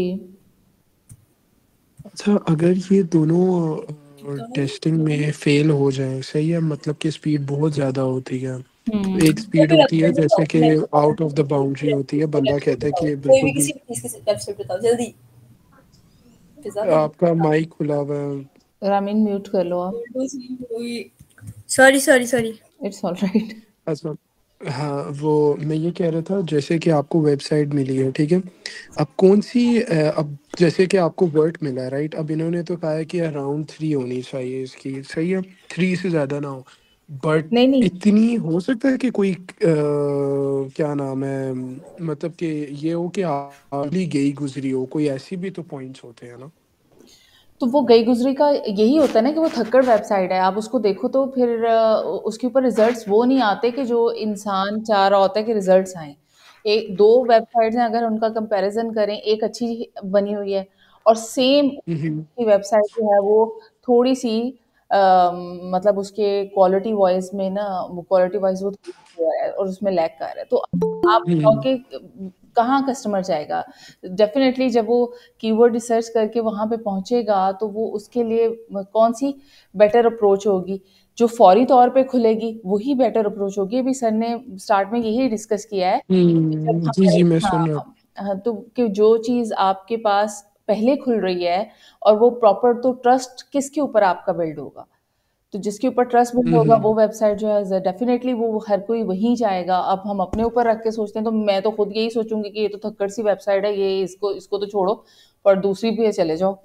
अच्छा अगर ये दोनों टेस्टिंग में फेल हो जाए, सही है, मतलब कि स्पीड बहुत ज़्यादा होती है, एक हम्म स्पीड होती है जैसे कि आउट ऑफ द बाउंड्री होती है, बंदा कहता है कि कोई बिल्कुल भी भी। किसी चीज की वेबसाइट बताओ जल्दी। पिज्जा का आपका माइक खुला हुआ है। रामीन म्यूट कर लो आप। Sorry sorry sorry. It's all right. अच्छा हाँ, वो मैं ये कह रहा था जैसे कि आपको वेबसाइट मिली है, ठीक है, अब कौन सी अ, अब जैसे कि आपको वर्ड मिला है, राइट, अब इन्होंने तो कहा है कि अराउंड थ्री होनी चाहिए इसकी, सही है, थ्री से ज़्यादा ना हो, बट नहीं नहीं इतनी हो सकता है कि कोई अ, क्या नाम है, मतलब कि ये हो कि आली गई गुजरी हो, कोई ऐसी भी तो पॉइंट्स होते हैं ना। तो वो गई गुजरी का यही होता है ना कि वो थक्कड़ वेबसाइट है, आप उसको देखो तो फिर अ, उसके ऊपर रिजल्ट्स वो नहीं आते कि जो इंसान चाह रहा होता है कि रिजल्ट्स आए। एक दो वेबसाइट्स हैं, अगर उनका कंपैरिजन करें, एक अच्छी बनी हुई है और सेम हम्म की वेबसाइट जो है वो थोड़ी सी अम, मतलब उसके क्वालिटी वाइज में ना, वो क्वालिटी वाइज वो थोड़ी सी है और उसमें लैग कर रहा है, तो आप बताओ हम्म कि कहाँ कस्टमर जाएगा। डेफिनेटली जब वो कीवर्ड रिसर्च करके वहां पे पहुंचेगा तो वो उसके लिए कौन सी बेटर अप्रोच होगी, जो फौरी तौर पे खुलेगी वही बेटर अप्रोच होगी। अभी सर ने स्टार्ट में यही डिस्कस किया है कि जब हम्म, जी जी हमें मैं सुन रहा हूँ। हाँ हाँ, तो कि जो चीज आपके पास पहले खुल रही है और वो प्रॉपर, तो ट्रस्ट किसके ऊपर आपका बिल्ड होगा, तो जिसके ऊपर ट्रस्ट बिल्ड होगा हम्म वो वेबसाइट जो है डेफिनेटली वो हर कोई वहीं जाएगा। अब हम अपने ऊपर रख के सोचते हैं तो मैं तो खुद यही सोचूंगी कि ये तो थक्कड़ सी वेबसाइट है, ये इसको इसको तो छोड़ो पर दूसरी पे चले जाओ।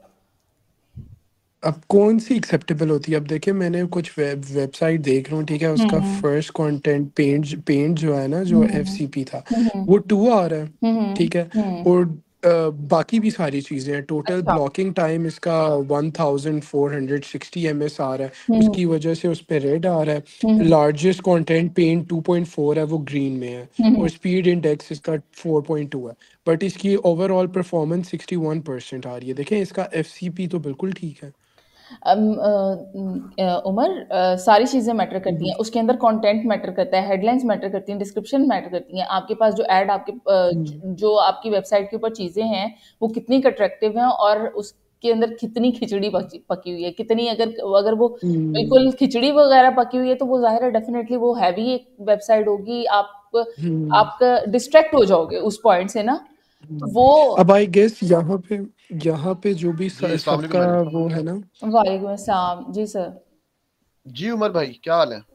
अब कौन सी एक्सेप्टेबल होती है? अब देखिए मैंने कुछ वेब वेबसाइट देख रहा हूँ, ठीक है, उसका हम्म फर्स्ट कंटेंट पेंट पेंट जो है ना, जो एफ हम्म सी पी था हम्म वो टू आ रहा है, हम्म ठीक है। हम्म और अ, बाकी भी सारी चीज़ें हैं। टोटल अच्छा ब्लॉकिंग टाइम इसका one thousand four hundred sixty M S आ रहा है, हम्म उसकी वजह से उस पर रेड आ रहा है। हम्म largest content paint two point four है, वो ग्रीन में है। हम्म और स्पीड इंडेक्स इसका फोर पॉइंट टू है, बट इसकी overall performance sixty one percent आ रही है। देखें इसका एफ सी पी तो बिल्कुल ठीक है। अम, अ, अ, उमर, अ, सारी चीजें मैटर करती हम्म हैं, उसके अंदर कंटेंट मैटर करता है, हेडलाइंस मैटर करती हैं, डिस्क्रिप्शन मैटर करती हैं, आपके पास जो ऐड आपके अ, हम्म ज- जो आपकी वेबसाइट के ऊपर चीजें हैं वो कितनी अट्रैक्टिव हैं और उसके अंदर कितनी खिचड़ी पकी पकी हुई है, कितनी, अगर अगर वो हम्म बिल्कुल खिचड़ी वगैरह पकी हुई है तो वो जाहिर है डेफिनेटली वो हैवी एक वेबसाइट होगी, आप हम्म आप डिस्ट्रैक्ट हो जाओगे उस पॉइंट से ना, तो हम्म। वो। अब आई गेस यहाँ पे यहाँ पे जो भी जी स- अस्सलाम वालेकुम सबका मैडम। वो है ना। वालेकुम अस्सलाम जी सर। जी उमर भाई क्या हाल है?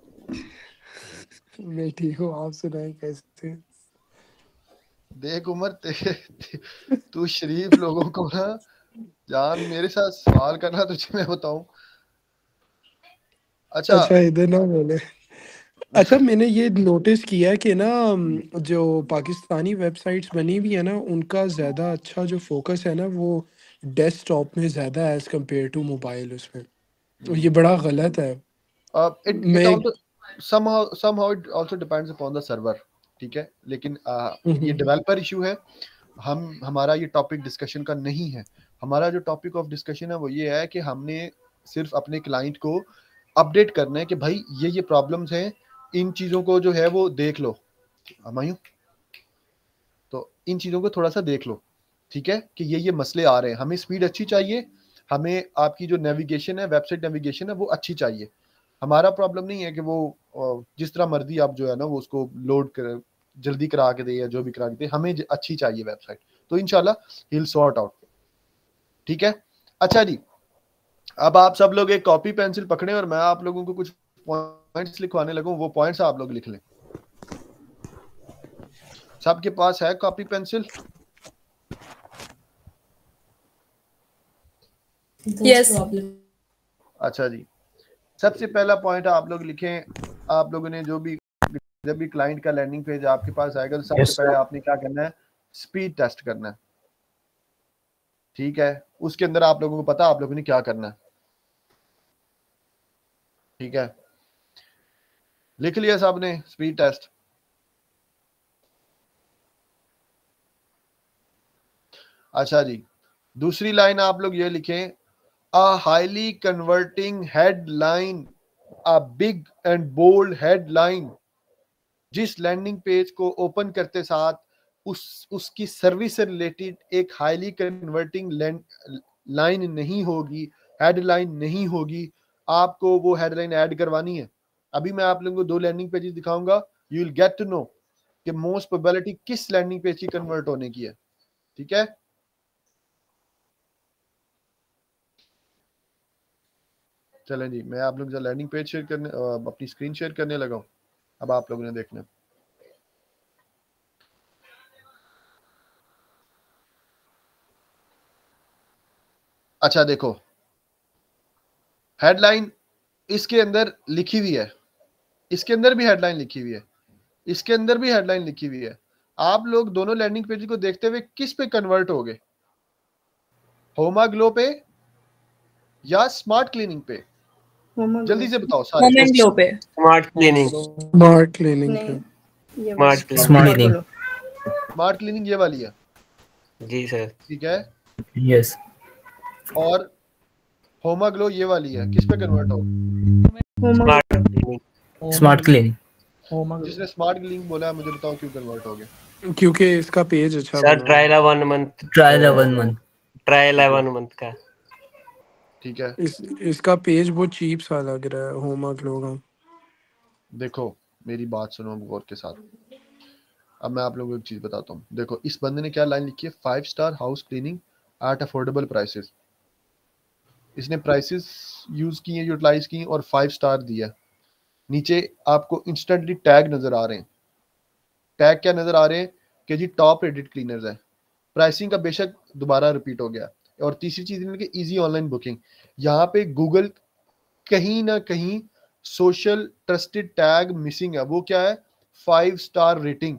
मैं ठीक हूँ, आप सुनाए कैसे? देख उमर ते, ते, तू शरीफ लोगों को ना जान मेरे साथ सवाल करना तुझे मैं बताऊं। अच्छा अच्छा इधर ना बोले। अच्छा मैंने ये नोटिस किया है कि ना अम, जो पाकिस्तानी वेबसाइट्स बनी हुई है ना, उनका ज़्यादा अच्छा जो फोकस है ना वो डेस्कटॉप में ज़्यादा है एज कम्पेयर टू मोबाइल उसमें, और ये बड़ा गलत है। uh, it it मैं also somehow somehow it also depends upon the server, ठीक है, लेकिन uh, ये हम्म डेवलपर इशू है। हम हमारा ये टॉपिक डिस्कशन का नहीं है। हमारा जो टॉपिक ऑफ डिस्कशन है वो ये है कि हमने सिर्फ अपने क्लाइंट को अपडेट करना है कि भाई ये ये प्रॉब्लम्स हैं, इन चीज़ों को जो है वो देख लो। हमायूं तो इन चीज़ों को थोड़ा सा देख लो, ठीक है, कि ये ये मसले आ रहे हैं। हमें स्पीड अच्छी चाहिए, हमें आपकी जो नेविगेशन है, वेबसाइट नेविगेशन है वो अच्छी चाहिए। हमारा प्रॉब्लम नहीं है कि वो अ, जिस तरह मर्जी आप जो है ना वो उसको लोड कर जल्दी करा के दे या जो भी करा के दे, हमें ज- अच्छी चाहिए वेबसाइट। तो इंशाल्लाह ही विल सॉर्ट आउट, ठीक है। अच्छा जी, अब आप सब लोग एक कॉपी पेंसिल पकड़े और मैं आप लोगों को कुछ पॉइंट्स लिखवाने लगूं। वो पॉइंट्स आप लोग लिख लें। सबके पास है कॉपी पेंसिल? यस। अच्छा जी, सबसे पहला पॉइंट आप लोग लिखें। आप लोगों ने जो भी जब भी क्लाइंट का लैंडिंग पेज आपके पास आएगा तो सबसे Yes, पहले sir. आपने क्या करना है, स्पीड टेस्ट करना है, ठीक है। उसके अंदर आप लोगों को पता आप लोगों ने क्या करना है, ठीक है। लिख लिया सबने स्पीड टेस्ट? अच्छा जी, दूसरी लाइन आप लोग ये लिखें, a highly converting headline, a big and bold headline. जिस लैंडिंग पेज को ओपन करते साथ उस उसकी सर्विस से रिलेटेड एक हाईली कन्वर्टिंग लाइन नहीं होगी, हेडलाइन नहीं होगी, आपको वो हेडलाइन ऐड करवानी है। अभी मैं आप लोगों को दो लैंडिंग पेजेस दिखाऊंगा, you will get to know कि मोस्ट प्रोबेबिलिटी किस लैंडिंग पेज की कन्वर्ट होने की है, ठीक है। चलें जी, मैं आप लोगों के साथ लैंडिंग पेज शेयर करने अ, अपनी स्क्रीन शेयर करने लगा हूं। अब आप लोगों ने देखना है। अच्छा देखो, हेडलाइन इसके अंदर लिखी हुई है, इसके अंदर भी हेडलाइन लिखी हुई है, इसके अंदर भी हेडलाइन लिखी हुई है। आप लोग दोनों लैंडिंग पेज को देखते हुए किस पे कन्वर्ट हो गए? होमा ग्लो पे या स्मार्ट क्लीनिंग पे? जल्दी से बताओ सारे। मोमेंट ग्लो पे। Smart cleaning. स्मार्ट क्लीनिंग पे। ये स्मार्ट वाली। Smart cleaning. स्मार्ट क्लीनिंग ये वाली है, जी सर। ठीक है। यस। और होमा ग्लो ये वाली है, किस पे कन्वर्ट हो? Smart cleaning. Smart cleaning. जिसने स्मार्ट क्लीनिंग बोला है मुझे बताओ क्यों कन्वर्ट हो गए? क्योंकि इसका पेज अच्छा सर बना trial one month. Trial one month. Trial one month का। ठीक है। इस इसका पेज बहुत चीप सा लग रहा है होमा ग्लो का। देखो मेरी बात सुनो गौर के साथ। अब मैं आप लोगों को एक चीज बताता हूँ। देखो इस बंदे ने क्या लाइन लिखी है, five star house cleaning at affordable prices. इसने प्राइसेस यूज किए, यूटिलाइज की और फाइव स्टार दिया। नीचे आपको इंस्टेंटली टैग नजर आ रहे हैं। टैग क्या नजर आ रहे हैं कि जी टॉप रेटेड क्लीनर्स है। प्राइसिंग का बेशक दोबारा रिपीट हो गया। और तीसरी चीज इनकी इजी ऑनलाइन बुकिंग। यहाँ पे गूगल कहीं ना कहीं सोशल ट्रस्टेड टैग मिसिंग है। वो क्या है? Five star rating.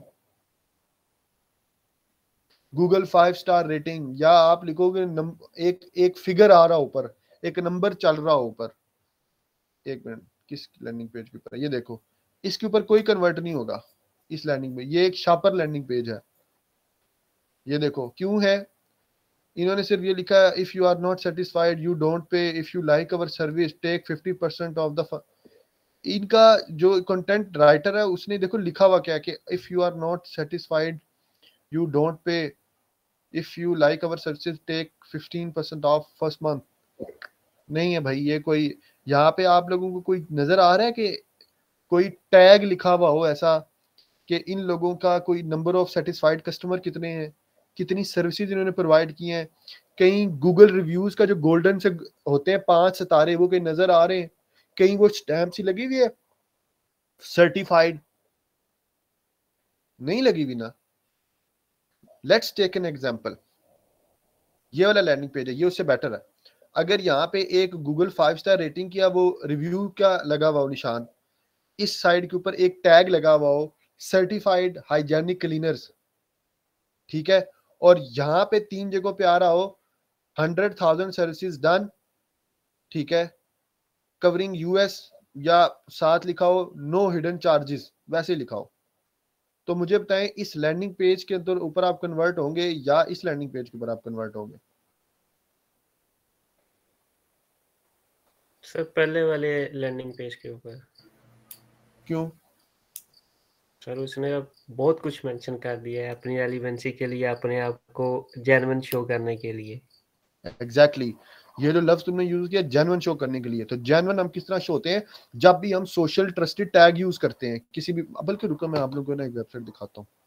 Google five star rating, या आप लिखोगे नम, एक एक फिगर आ रहा ऊपर, एक नंबर चल रहा ऊपर। एक मिनट, किस लैंडिंग पेज के ऊपर है? ये देखो, इसके ऊपर कोई कन्वर्ट नहीं होगा इस लैंडिंग पे। ये एक शापर लैंडिंग पेज है। ये देखो क्यों है? इन्होंने सिर्फ ये लिखा है, if you are not satisfied you don't pay, if you like our service take fifty percent off the. इनका जो कंटेंट राइटर है उसने देखो लिखा हुआ क्या है कि if you are not satisfied you don't pay, if you like our services take fifteen percent off first month. नहीं है भाई ये कोई, यहाँ पे आप लोगों को कोई नजर आ रहा है कि कोई टैग लिखा हुआ हो ऐसा कि इन लोगों का कोई नंबर ऑफ सेटिस्फाइड कस्टमर कितने हैं, कितनी सर्विसेज इन्होंने प्रोवाइड की हैं? कहीं गूगल रिव्यूज का जो गोल्डन से होते हैं पांच सितारे, वो कहीं नजर आ रहे हैं? कहीं वो स्टैम्प सी लगी हुई है सर्टिफाइड? नहीं लगी हुई ना। Let's take an example. ये वाला लैंडिंग पेज है, ये उससे बेटर है। अगर यहाँ पे एक गूगल फाइव स्टार रेटिंग किया, वो रिव्यू का लगा हुआ निशान, इस साइड के ऊपर एक टैग लगा हुआ हो सर्टिफाइड हाइजेनिक क्लीनर्स, ठीक है, और यहाँ पे तीन जगहों पे आ रहा हो हंड्रेड थाउजेंड सर्विसेज डन, ठीक है, कवरिंग यूएस, या साथ लिखा हो नो हिडन चार्जेस, वैसे लिखा हो, तो मुझे बताएं इस लैंडिंग पेज के अंदर ऊपर आप कन्वर्ट होंगे या इस लैंडिंग पेज के ऊपर आप कन्वर्ट होंगे? सर पहले वाले लैंडिंग पेज के ऊपर। क्यों? सर उसने अब बहुत कुछ मेंशन कर दिया है अपनी रेलेवेंसी के लिए, अपने आप को जेन्युइन शो करने के लिए। Exactly exactly. ये जो लफ्ज तुमने यूज किया जेन्युइन शो करने के लिए, तो जेन्युइन हम किस तरह शो होते हैं? जब भी हम सोशल ट्रस्टेड टैग यूज करते हैं किसी भी, बल्कि रुको मैं आप लोगों को ना एक वेबसाइट दिखाता हूँ।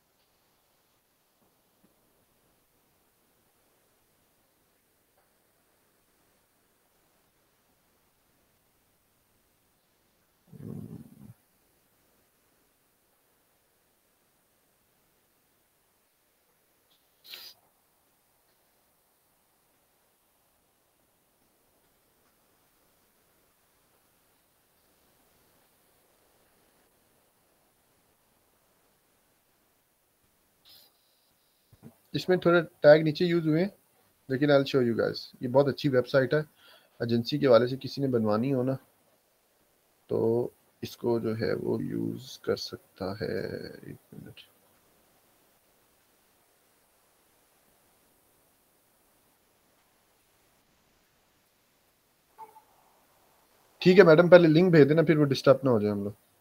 इसमें थोड़ा टैग नीचे यूज हुए, लेकिन I will show you guys. ये बहुत अच्छी वेबसाइट है, एजेंसी के वाले से किसी ने बनवानी हो ना तो इसको जो है वो यूज कर सकता है। एक मिनट, ठीक है मैडम, पहले लिंक भेज देना फिर वो डिस्टर्ब ना हो जाए हम लोग।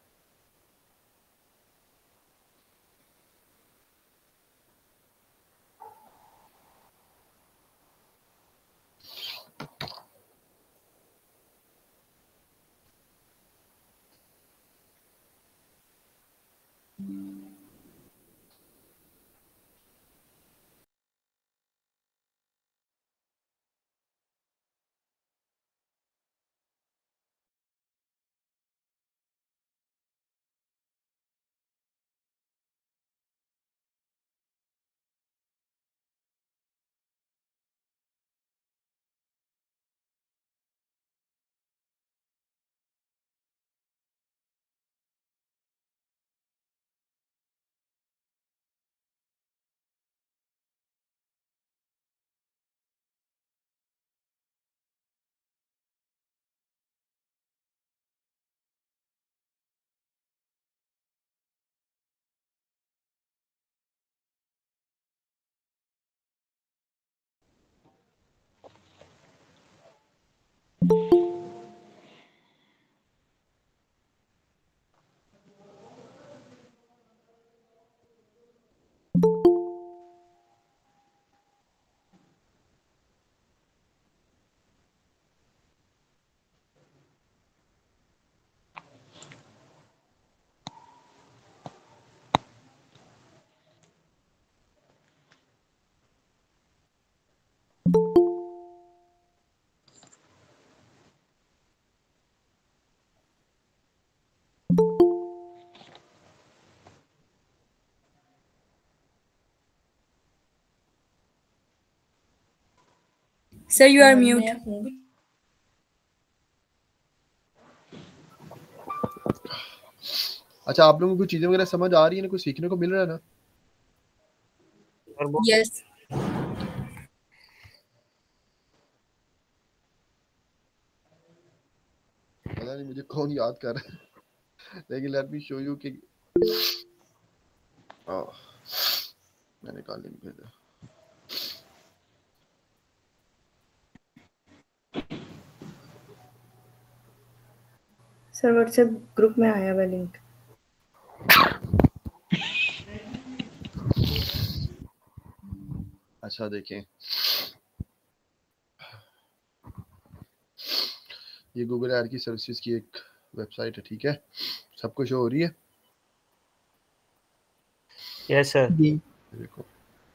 Sir you are mute. अच्छा, आप लोगों को चीजें वगैरह समझ आ रही है ना, कुछ सीखने को मिल रहा है ना? यस। पता नहीं मुझे कौन याद कर रहा है, लेकिन लेट मी शो यू कि आह, मैंने कहा लिंक भेजा। सर व्हाट्सएप ग्रुप में आया हुआ लिंक। अच्छा देखें, ये गूगल एड की सर्विसेज की एक वेबसाइट है, ठीक है? सबको शो हो रही है? Yes sir. देखो,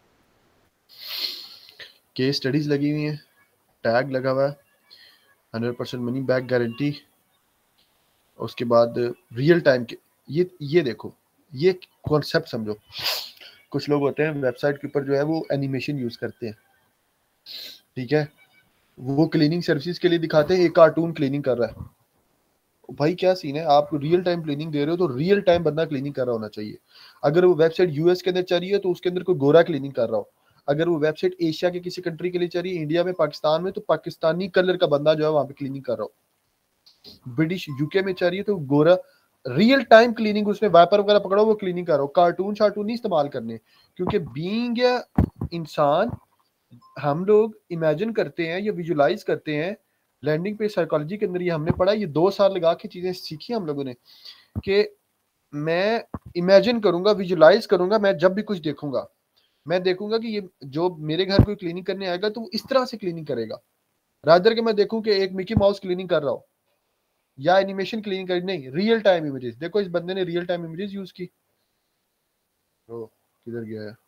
केस स्टडीज लगी हुई हैं, टैग लगा हुआ है, hundred percent money back guarantee, उसके बाद रियल टाइम के ये ये देखो, ये कॉन्सेप्ट समझो। कुछ लोग होते हैं वेबसाइट के ऊपर जो है वो एनिमेशन यूज करते हैं, ठीक है? वो क्लीनिंग सर्विसेज के लिए दिखाते हैं एक कार्टून क्लीनिंग कर रहा है। भाई क्या सीन है, आप रियल टाइम क्लीनिंग दे रहे हो तो रियल टाइम बंदा क्लीनिंग कर रहा होना चाहिए। अगर वो वेबसाइट यूएस के अंदर चल रही है तो उसके अंदर कोई गोरा क्लीनिंग कर रहा हो। अगर वो वेबसाइट एशिया के किसी कंट्री के लिए चल रही है, इंडिया में, पाकिस्तान में, तो पाकिस्तानी कलर का बंदा जो है वहां पे क्लीनिंग कर रहा हो। ब्रिटिश यूके में चल रही है तो गोरा रियल टाइम क्लीनिंग, उसने वाइपर वगैरह पकड़ो वो क्लीनिंग कर रहा हो। कार्टून शार्टून नहीं इस्तेमाल करने, क्योंकि बीइंग इंसान हम लोग इमेजिन करते हैं या विजुलाइज करते हैं। लैंडिंग पे साइकोलॉजी के अंदर ये हमने पढ़ा, ये दो साल लगा के चीजें सीखी हम लोगों ने कि मैं इमेजिन करूंगा, विजुलाइज करूंगा। मैं जब भी कुछ देखूंगा, मैं देखूंगा कि ये जो मेरे घर कोई क्लीनिंग करने आएगा तो वो इस तरह से क्लीनिंग करेगा, रादर के मैं देखूं कि एक मिकी माउस क्लीनिंग कर रहा हो या एनिमेशन क्लीनिंग कर, नहीं, रियल टाइम इमेजेस। देखो इस बंदे ने रियल टाइम इमेजेस यूज की। ओ किधर गया है?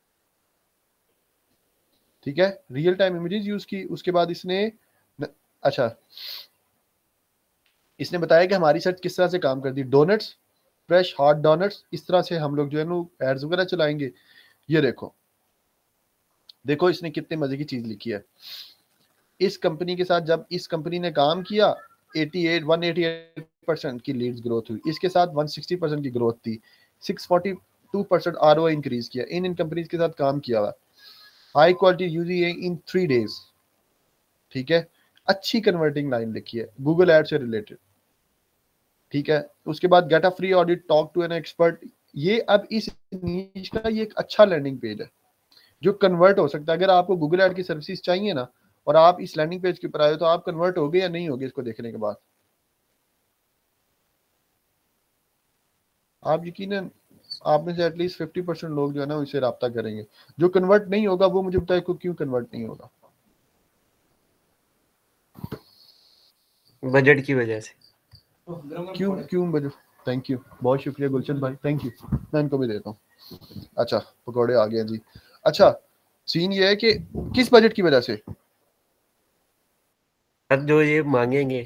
ठीक है, रियल टाइम इमेजेस यूज की। उसके बाद इसने न, अच्छा, इसने बताया कि हमारी सर्च किस तरह से काम करती है। डोनट्स, फ्रेश हॉट डोनट्स, इस तरह से हम लोग जो है ना एड्स वगैरह चलाएंगे। ये देखो देखो इसने कितने मजे की चीज लिखी है। इस कंपनी के साथ जब इस कंपनी ने काम किया, अठासी, एक सौ अठासी परसेंट की लीड्स ग्रोथ हुई। इसके साथ एक सौ साठ परसेंट की ग्रोथ थी। छह सौ बयालीस परसेंट आरओआई इंक्रीज किया। इन इन कंपनीज के साथ काम किया हुआ। हाई क्वालिटी यूजी इन थ्री डेज, ठीक है? अच्छी कन्वर्टिंग लाइन लिखी है गूगल एड से रिलेटेड, ठीक है? उसके बाद get a free audit, talk to an expert. ये अब इस नीश का ये एक अच्छा लैंडिंग पेज है जो कन्वर्ट हो सकता है। अगर आपको गूगल एड की सर्विसेज चाहिए ना और आप इस लैंडिंग पेज के ऊपर आए हो तो आप कन्वर्ट हो गए या नहीं होगे इसको देखने के बाद। आप यकीनन आप में से एटलीस्ट फिफ्टी परसेंट लोग जो है ना इससे रब्ता करेंगे। जो कन्वर्ट नहीं होगा वो मुझे बताए को क्यों कन्वर्ट नहीं होगा? बजट की वजह से। क्यों क्यों बजट? थैंक यू, बहुत शुक्रिया गुलशन भाई, थैंक यू। मैं इनको भी देता हूँ। अच्छा पकौड़े आ गए जी। अच्छा सीन ये है कि किस बजट की वजह से? अब जो ये मांगेंगे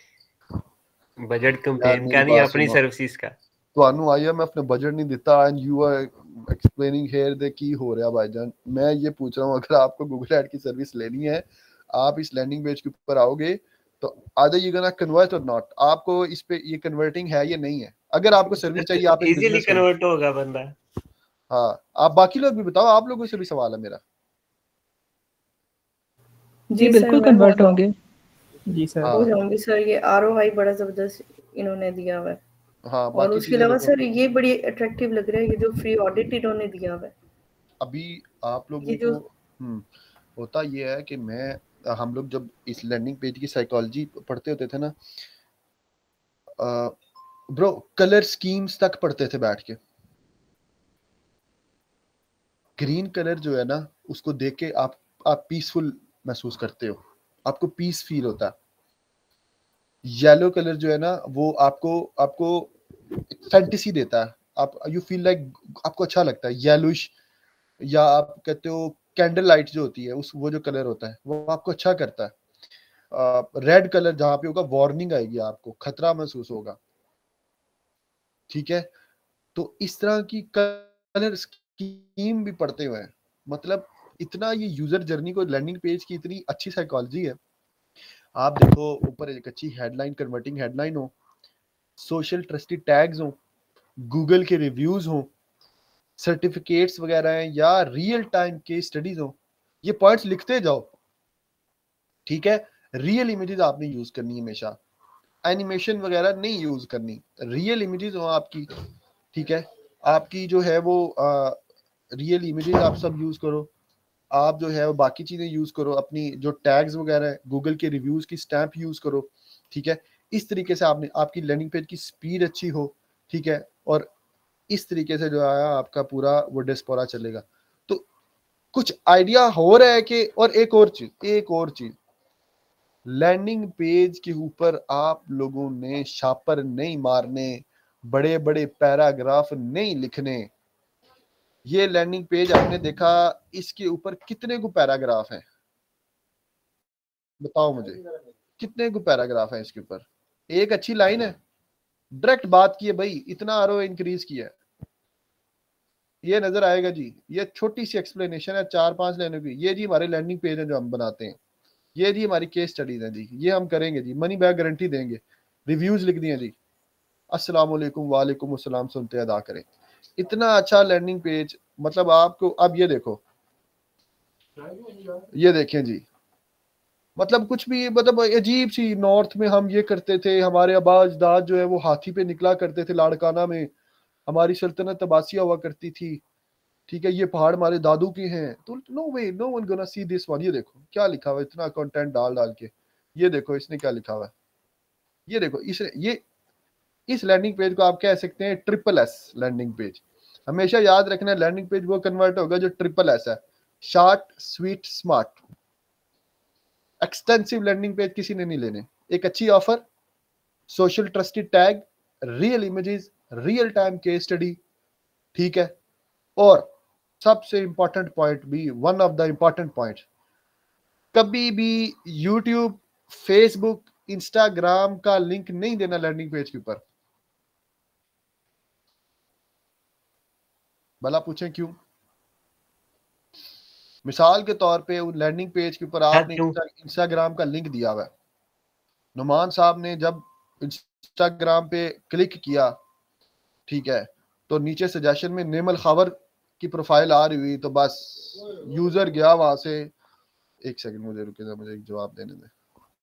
बजट कंपेन मेरी का नहीं, बात अपनी सुनो, सर्विसेज का। ਤੁਹਾਨੂੰ आईएमएफ ने बजट नहीं दिता and you are explaining here दे की हो रहा भाईजान। मैं ये पूछ रहा हूँ अगर आपको गूगल एड की सर्विस लेनी है, आप इस लैंडिंग पेज के ऊपर आओगे तो आधे ये गोना कन्वर्ट और नॉट, आपको इस पे ये कन्वर्टिंग है या नहीं है? अगर आपको सर्विस चाहिए, आप एक इजीली बिजनेस कन्वर्ट होगा बंदा। हाँ, आप बाकी लोग भी बताओ, आप लोगों से भी सवाल है मेरा। जी बिल्कुल कन्वर्ट होंगे जी सर। हाँ हो जाऊंगी सर। ये आरओआई बड़ा जबरदस्त इन्होंने दिया हुआ है। हाँ, और बाकी उसके चीजें अलावा देखो। सर ये बड़ी अट्रैक्टिव लग रहा है, ये जो फ्री ऑडिट इन्होंने दिया हुआ है। अभी आप लोगों ये जो को हम्म होता ये है कि मैं हम लोग जब इस लैंडिंग पेज की साइकोलॉजी पढ़ते होते थे ना ब्रो, कलर स्कीम्स तक पढ़ते थे बैठ के। ग्रीन कलर जो है ना उसको देख के आप आप पीसफुल महसूस करते हो, आपको पीस फील होता है। येलो कलर जो है ना वो आपको आपको फैंटेसी देता है। आप यू फील लाइक आपको अच्छा लगता है येलोइश, या आप कहते हो कैंडल लाइट जो होती है उस वो जो कलर होता है वो आपको अच्छा करता है। रेड uh, कलर जहां पे होगा वार्निंग आएगी, आपको खतरा महसूस होगा, ठीक है? तो इस तरह की कलर स्कीम भी पढ़ते हुए हैं। मतलब इतना ये यूजर जर्नी को लैंडिंग पेज की इतनी अच्छी साइकोलॉजी है। आप देखो ऊपर एक अच्छी हेडलाइन, कन्वर्टिंग हेडलाइन हो, सोशल ट्रस्टेड टैग्स हो, गूगल के रिव्यूज हो, सर्टिफिकेट्स वगैरह हैं या रियल टाइम केस स्टडीज हो, ये पॉइंट्स लिखते जाओ, ठीक है। रियल इमेजेस आपने यूज करनी है हमेशा, एनिमेशन वगैरह नहीं यूज करनी, रियल इमेजेस हो आपकी, ठीक है। आपकी जो है वो रियल इमेजेस आप सब यूज करो, आप जो है वो बाकी चीजें यूज करो, अपनी जो टैग्स वगैरह है, गूगल के रिव्यूज की स्टैंप यूज करो, ठीक है। इस तरीके से आपने आपकी लैंडिंग पेज की स्पीड अच्छी हो, ठीक है, और इस तरीके से जो है आपका पूरा वो डिस्पोरा चलेगा। तो कुछ आइडिया हो रहा है कि, और एक और चीज एक और चीज लैंडिंग पेज के ऊपर आप लोगों ने शापर नहीं मारने, बड़े बड़े पैराग्राफ नहीं लिखने। ये लैंडिंग पेज आपने देखा, इसके ऊपर कितने को पैराग्राफ हैं, बताओ मुझे, कितने को पैराग्राफ है इसके ऊपर? एक अच्छी लाइन है, डायरेक्ट बात की है भाई, इतना आरओ इंक्रीज किया है, ये नजर आएगा जी। ये छोटी सी एक्सप्लेनेशन है चार पांच लाइनों की। ये जी हमारे लैंडिंग पेज है जो हम बनाते हैं, ये जी हमारी केस स्टडीज है जी, ये हम करेंगे जी, मनी बैक गारंटी देंगे, रिव्यूज लिख दिए जी, अस्सलाम वालेकुम वालेकुम अस्सलाम सुनते अदा करें। इतना अच्छा लैंडिंग पेज, मतलब आपको अब ये देखो, ये देखें जी, मतलब कुछ भी, मतलब अजीब सी, नॉर्थ में हम ये करते थे, हमारे आबा अजदाद जो है वो हाथी पे निकला करते थे लाड़काना में, हमारी सल्तनत तबासिया हुआ करती थी, ठीक है, ये पहाड़ हमारे दादू के हैं, तो no way, no one gonna see this one. ये देखो क्या लिखा हुआ है, इतना कंटेंट डाल डाल के, ये देखो इसने क्या लिखा हुआ है, ये देखो इसने, ये इस लैंडिंग पेज को आप कह सकते हैं ट्रिपल एस लैंडिंग पेज। हमेशा याद रखना, लैंडिंग पेज वो कन्वर्ट होगा जो ट्रिपल एस है, short sweet smart. Extensive landing page किसी ने नहीं लेने। एक अच्छी offer, social trusted tag, real images, real time case study, ठीक है। और सबसे इंपॉर्टेंट पॉइंट भी, one of the important point, कभी भी यूट्यूब, फेसबुक, इंस्टाग्राम का लिंक नहीं देना लैंडिंग पेज के ऊपर। भला पूछें क्यों? मिसाल के तौर पे उन लैंडिंग पेज के ऊपर आपने इंस्टाग्राम का लिंक दिया हुआ है, नुमान साहब ने जब इंस्टाग्राम पे क्लिक किया, ठीक है, तो नीचे सजेशन में नेमल खावर की प्रोफाइल आ रही हुई, तो बस यूजर गया वहां से। एक सेकंड मुझे रुके, मुझे एक जवाब देने दें।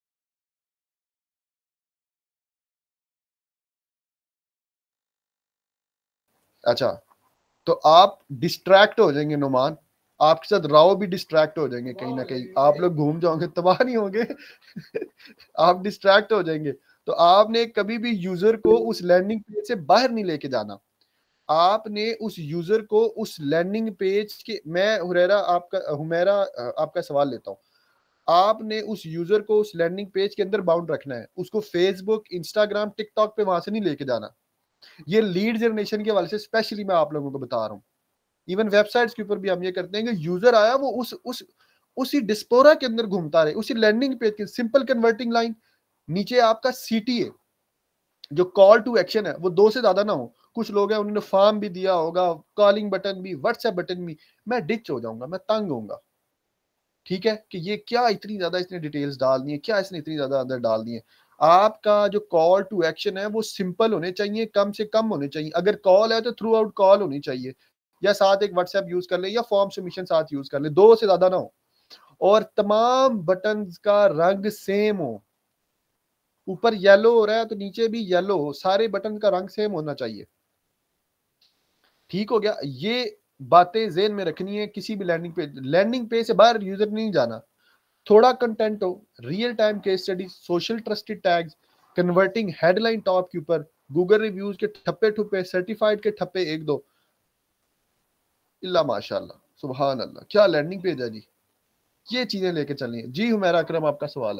अच्छा, तो आप डिस्ट्रैक्ट हो जाएंगे नुमान, आपके साथ राव भी डिस्ट्रैक्ट हो जाएंगे, कहीं ना कहीं आप लोग घूम जाओगे, तबाह नहीं होंगे आप डिस्ट्रैक्ट हो जाएंगे। तो आपने कभी भी यूजर को उस लैंडिंग पेज से बाहर नहीं लेके जाना, आपने उस यूजर को उस लैंडिंग पेज के, मैं हुरैरा आपका हुमैरा आपका सवाल लेता हूँ, आपने उस यूजर को उस लैंडिंग पेज के अंदर बाउंड रखना है, उसको फेसबुक, इंस्टाग्राम, टिकटॉक पे वहां से नहीं लेके जाना। ये लीड जनरेशन के हवाले से स्पेशली मैं आप लोगों को बता रहा हूँ। इवन वेबसाइट्स के ऊपर भी हम ये करते हैं कि यूजर आया वो उस उस उसी डिस्पोरा के अंदर घूमता रहे, उसी लैंडिंग पेज के, सिंपल कन्वर्टिंग लाइन, नीचे आपका सीटीए जो कॉल टू एक्शन है वो दो से ज्यादा ना हो। कुछ लोग हैं उन्होंने फॉर्म भी दिया होगा, कॉलिंग बटन भी, व्हाट्सएप बटन भी, मैं डिच हो जाऊंगा, मैं तंग होऊंगा, ठीक है, कि ये क्या इतनी ज्यादा इसने डिटेल्स डाल दी है, क्या इसने इतनी ज्यादा अंदर डाल दी है। आपका जो कॉल टू एक्शन है वो सिंपल होने चाहिए, कम से कम होने चाहिए। अगर कॉल है तो थ्रू आउट कॉल होनी चाहिए, या साथ एक व्हाट्सएप यूज कर ले, या फॉर्म सबमिशन साथ यूज कर ले, दो से ज्यादा ना हो। और तमाम बटन्स का रंग सेम हो, ऊपर येलो हो रहा है तो नीचे भी येलो हो, सारे बटन का रंग सेम होना चाहिए, ठीक हो गया। ये बातें ज़हन में रखनी है। किसी भी लैंडिंग पेज लैंडिंग पेज से बाहर यूजर नहीं जाना। थोड़ा कंटेंट हो, real time case study, social trusted tags, converting headline top के ऊपर, गूगल रिव्यूज के ठप्पे ठुप्पे, सर्टिफाइड के ठप्पे एक दो, इल्ला माशाल्लाह सुभान अल्लाह, क्या लैंडिंग पेज है जी। ये चीजें लेके चलनी है जी। हुमैरा अकरम आपका सवाल है।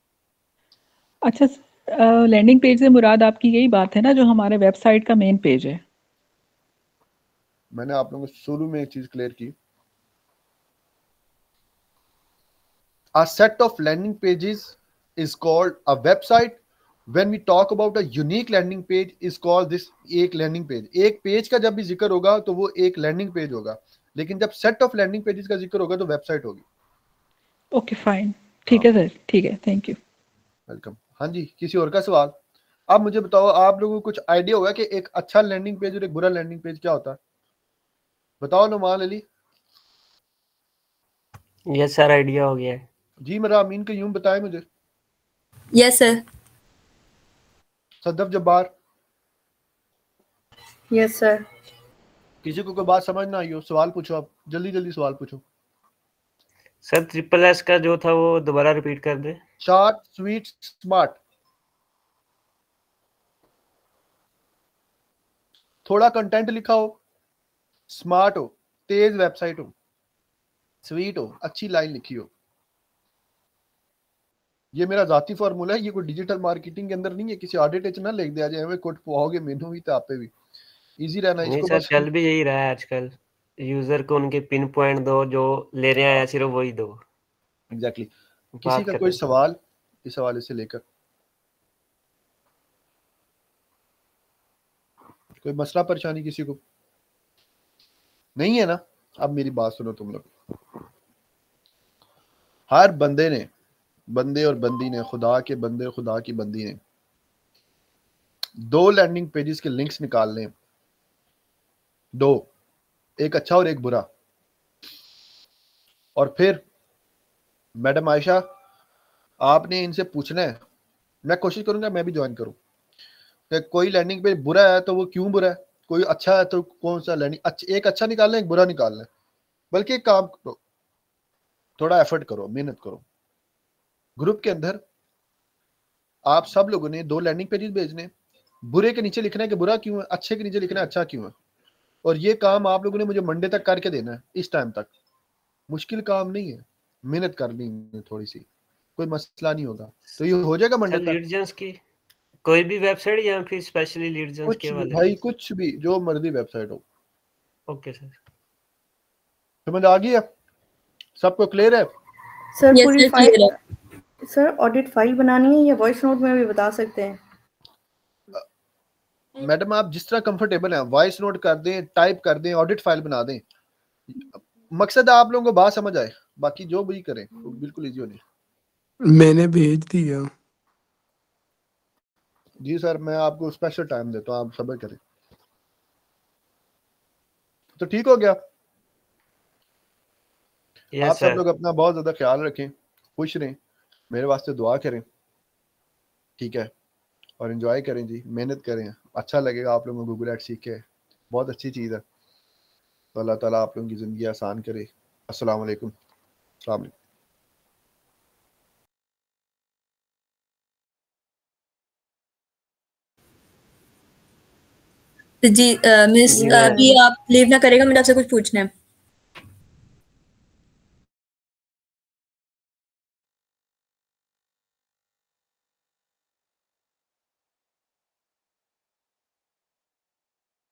अच्छा, लैंडिंग पेज से मुराद आपकी यही बात है ना जो हमारे वेबसाइट का मेन पेज है? मैंने आप लोगों को शुरू में एक चीज क्लियर की, a set of landing pages is called a website. When we talk about a unique landing page is called this एक landing page। एक पेज का जब भी जिक्र होगा तो वो एक landing page होगा। लेकिन जब सेट ऑफ लैंडिंग पेजेस का जिक्र होगा तो वेबसाइट होगी। ओके फाइन, ठीक है सर, ठीक है, थैंक यू। वेलकम। हाँ जी, किसी और का सवाल? आप मुझे बताओ, आप लोगों को कुछ आइडिया होगा कि एक अच्छा लैंडिंग पेज और एक बुरा लैंडिंग पेज क्या होता है? बताओ Numan Ali. Yes sir, idea हो गया है। जी मेरा अमीन के यूं बताएं मुझे। Yes sir. Sadaf Jabbar. Yes sir. किसी को कोई बात समझ ना आई हो, सवाल पूछो, आप जल्दी जल्दी सवाल पूछो। सर ट्रिपल एस का जो था वो दोबारा रिपीट कर दे। Short sweet smart. थोड़ा कंटेंट लिखा हो, स्मार्ट हो, तेज वेबसाइट हो, स्वीट हो, अच्छी लाइन लिखी हो। ये मेरा जाती फार्मूला है, ये कोई डिजिटल मार्केटिंग के अंदर नहीं है। किसी ऑडिट च ना लिख दिया जाए हमें कोट पाओगे मेनू भी तो आपे भी इजी रहना नहीं इसको सर, बस। चल भी यही रहा है आजकल, यूजर को उनके पिन पॉइंट दो, जो ले रहे हैं सिर्फ वही दो। Exactly exactly. किसी बात का कर कोई रहे हैं। सवाल इस हवाले से लेकर? कोई मसला परेशानी किसी को नहीं है ना? अब मेरी बात सुनो तुम लोग। हर बंदे ने, बंदे और बंदी ने, खुदा के बंदे खुदा की बंदी ने दो लैंडिंग पेजेस के लिंक्स निकालने, दो, एक अच्छा और एक बुरा। और फिर मैडम आयशा आपने इनसे पूछना है, मैं कोशिश करूंगा मैं भी ज्वाइन करूं, कि कोई लैंडिंग पेज बुरा है तो वो क्यों बुरा है, कोई अच्छा है तो कौन सा लैंडिंग अच्छा, एक अच्छा निकालना एक बुरा निकालना है। बल्कि एक काम करो, थोड़ा एफर्ट करो, मेहनत करो। ग्रुप के अंदर आप सब लोगों ने दो लैंडिंग पेजेस भेजने, बुरे के नीचे लिखना है कि बुरा क्यों है, अच्छे के नीचे लिखना है अच्छा क्यों है। और ये काम आप लोगों ने मुझे मंडे तक करके देना है, इस टाइम तक। मुश्किल काम नहीं है, मेहनत करनी है थोड़ी सी, कोई मसला नहीं होगा। तो ये हो जाएगा मंडे तक। लीडजेंस की कोई भी वेबसाइट या फिर स्पेशली लीडजेंस के कुछ भी वाले भाई, कुछ भी, जो मर्जी वेबसाइट हो। ओके सर, समझ आ गई है? सबको क्लियर है? सर Yes, पूरी sir, फाइल, clear है। सर ऑडिट फाइल बनानी है या वॉइस नोट में भी बता सकते हैं? मैडम आप जिस तरह कंफर्टेबल हैं, वॉइस नोट कर दें, टाइप कर दें, ऑडिट फाइल बना दें। मकसद आप लोगों को बात समझ आए, बाकी जो भी करें तो बिल्कुल इजी होनी। मैंने भेज दिया। जी सर, मैं आपको स्पेशल टाइम देता हूँ, आप सब्र करें। तो ठीक हो गया। yes, आप सब sir. लोग अपना बहुत ज्यादा ख्याल रखें, खुश रहें, मेरे वास्ते दुआ करें, ठीक है? और एंजॉय करें जी, मेहनत करें। अच्छा लगेगा आप लोगों को गूगल एड सीख के, बहुत अच्छी चीज़ है। तो अल्लाह ताला आप लोगों की ज़िंदगी आसान करे। अस्सलाम वालेकुम। अस्सलाम वालेकुम। जी मिस, अभी आप लीव ना करेगा, मुझे आपसे कुछ पूछना है।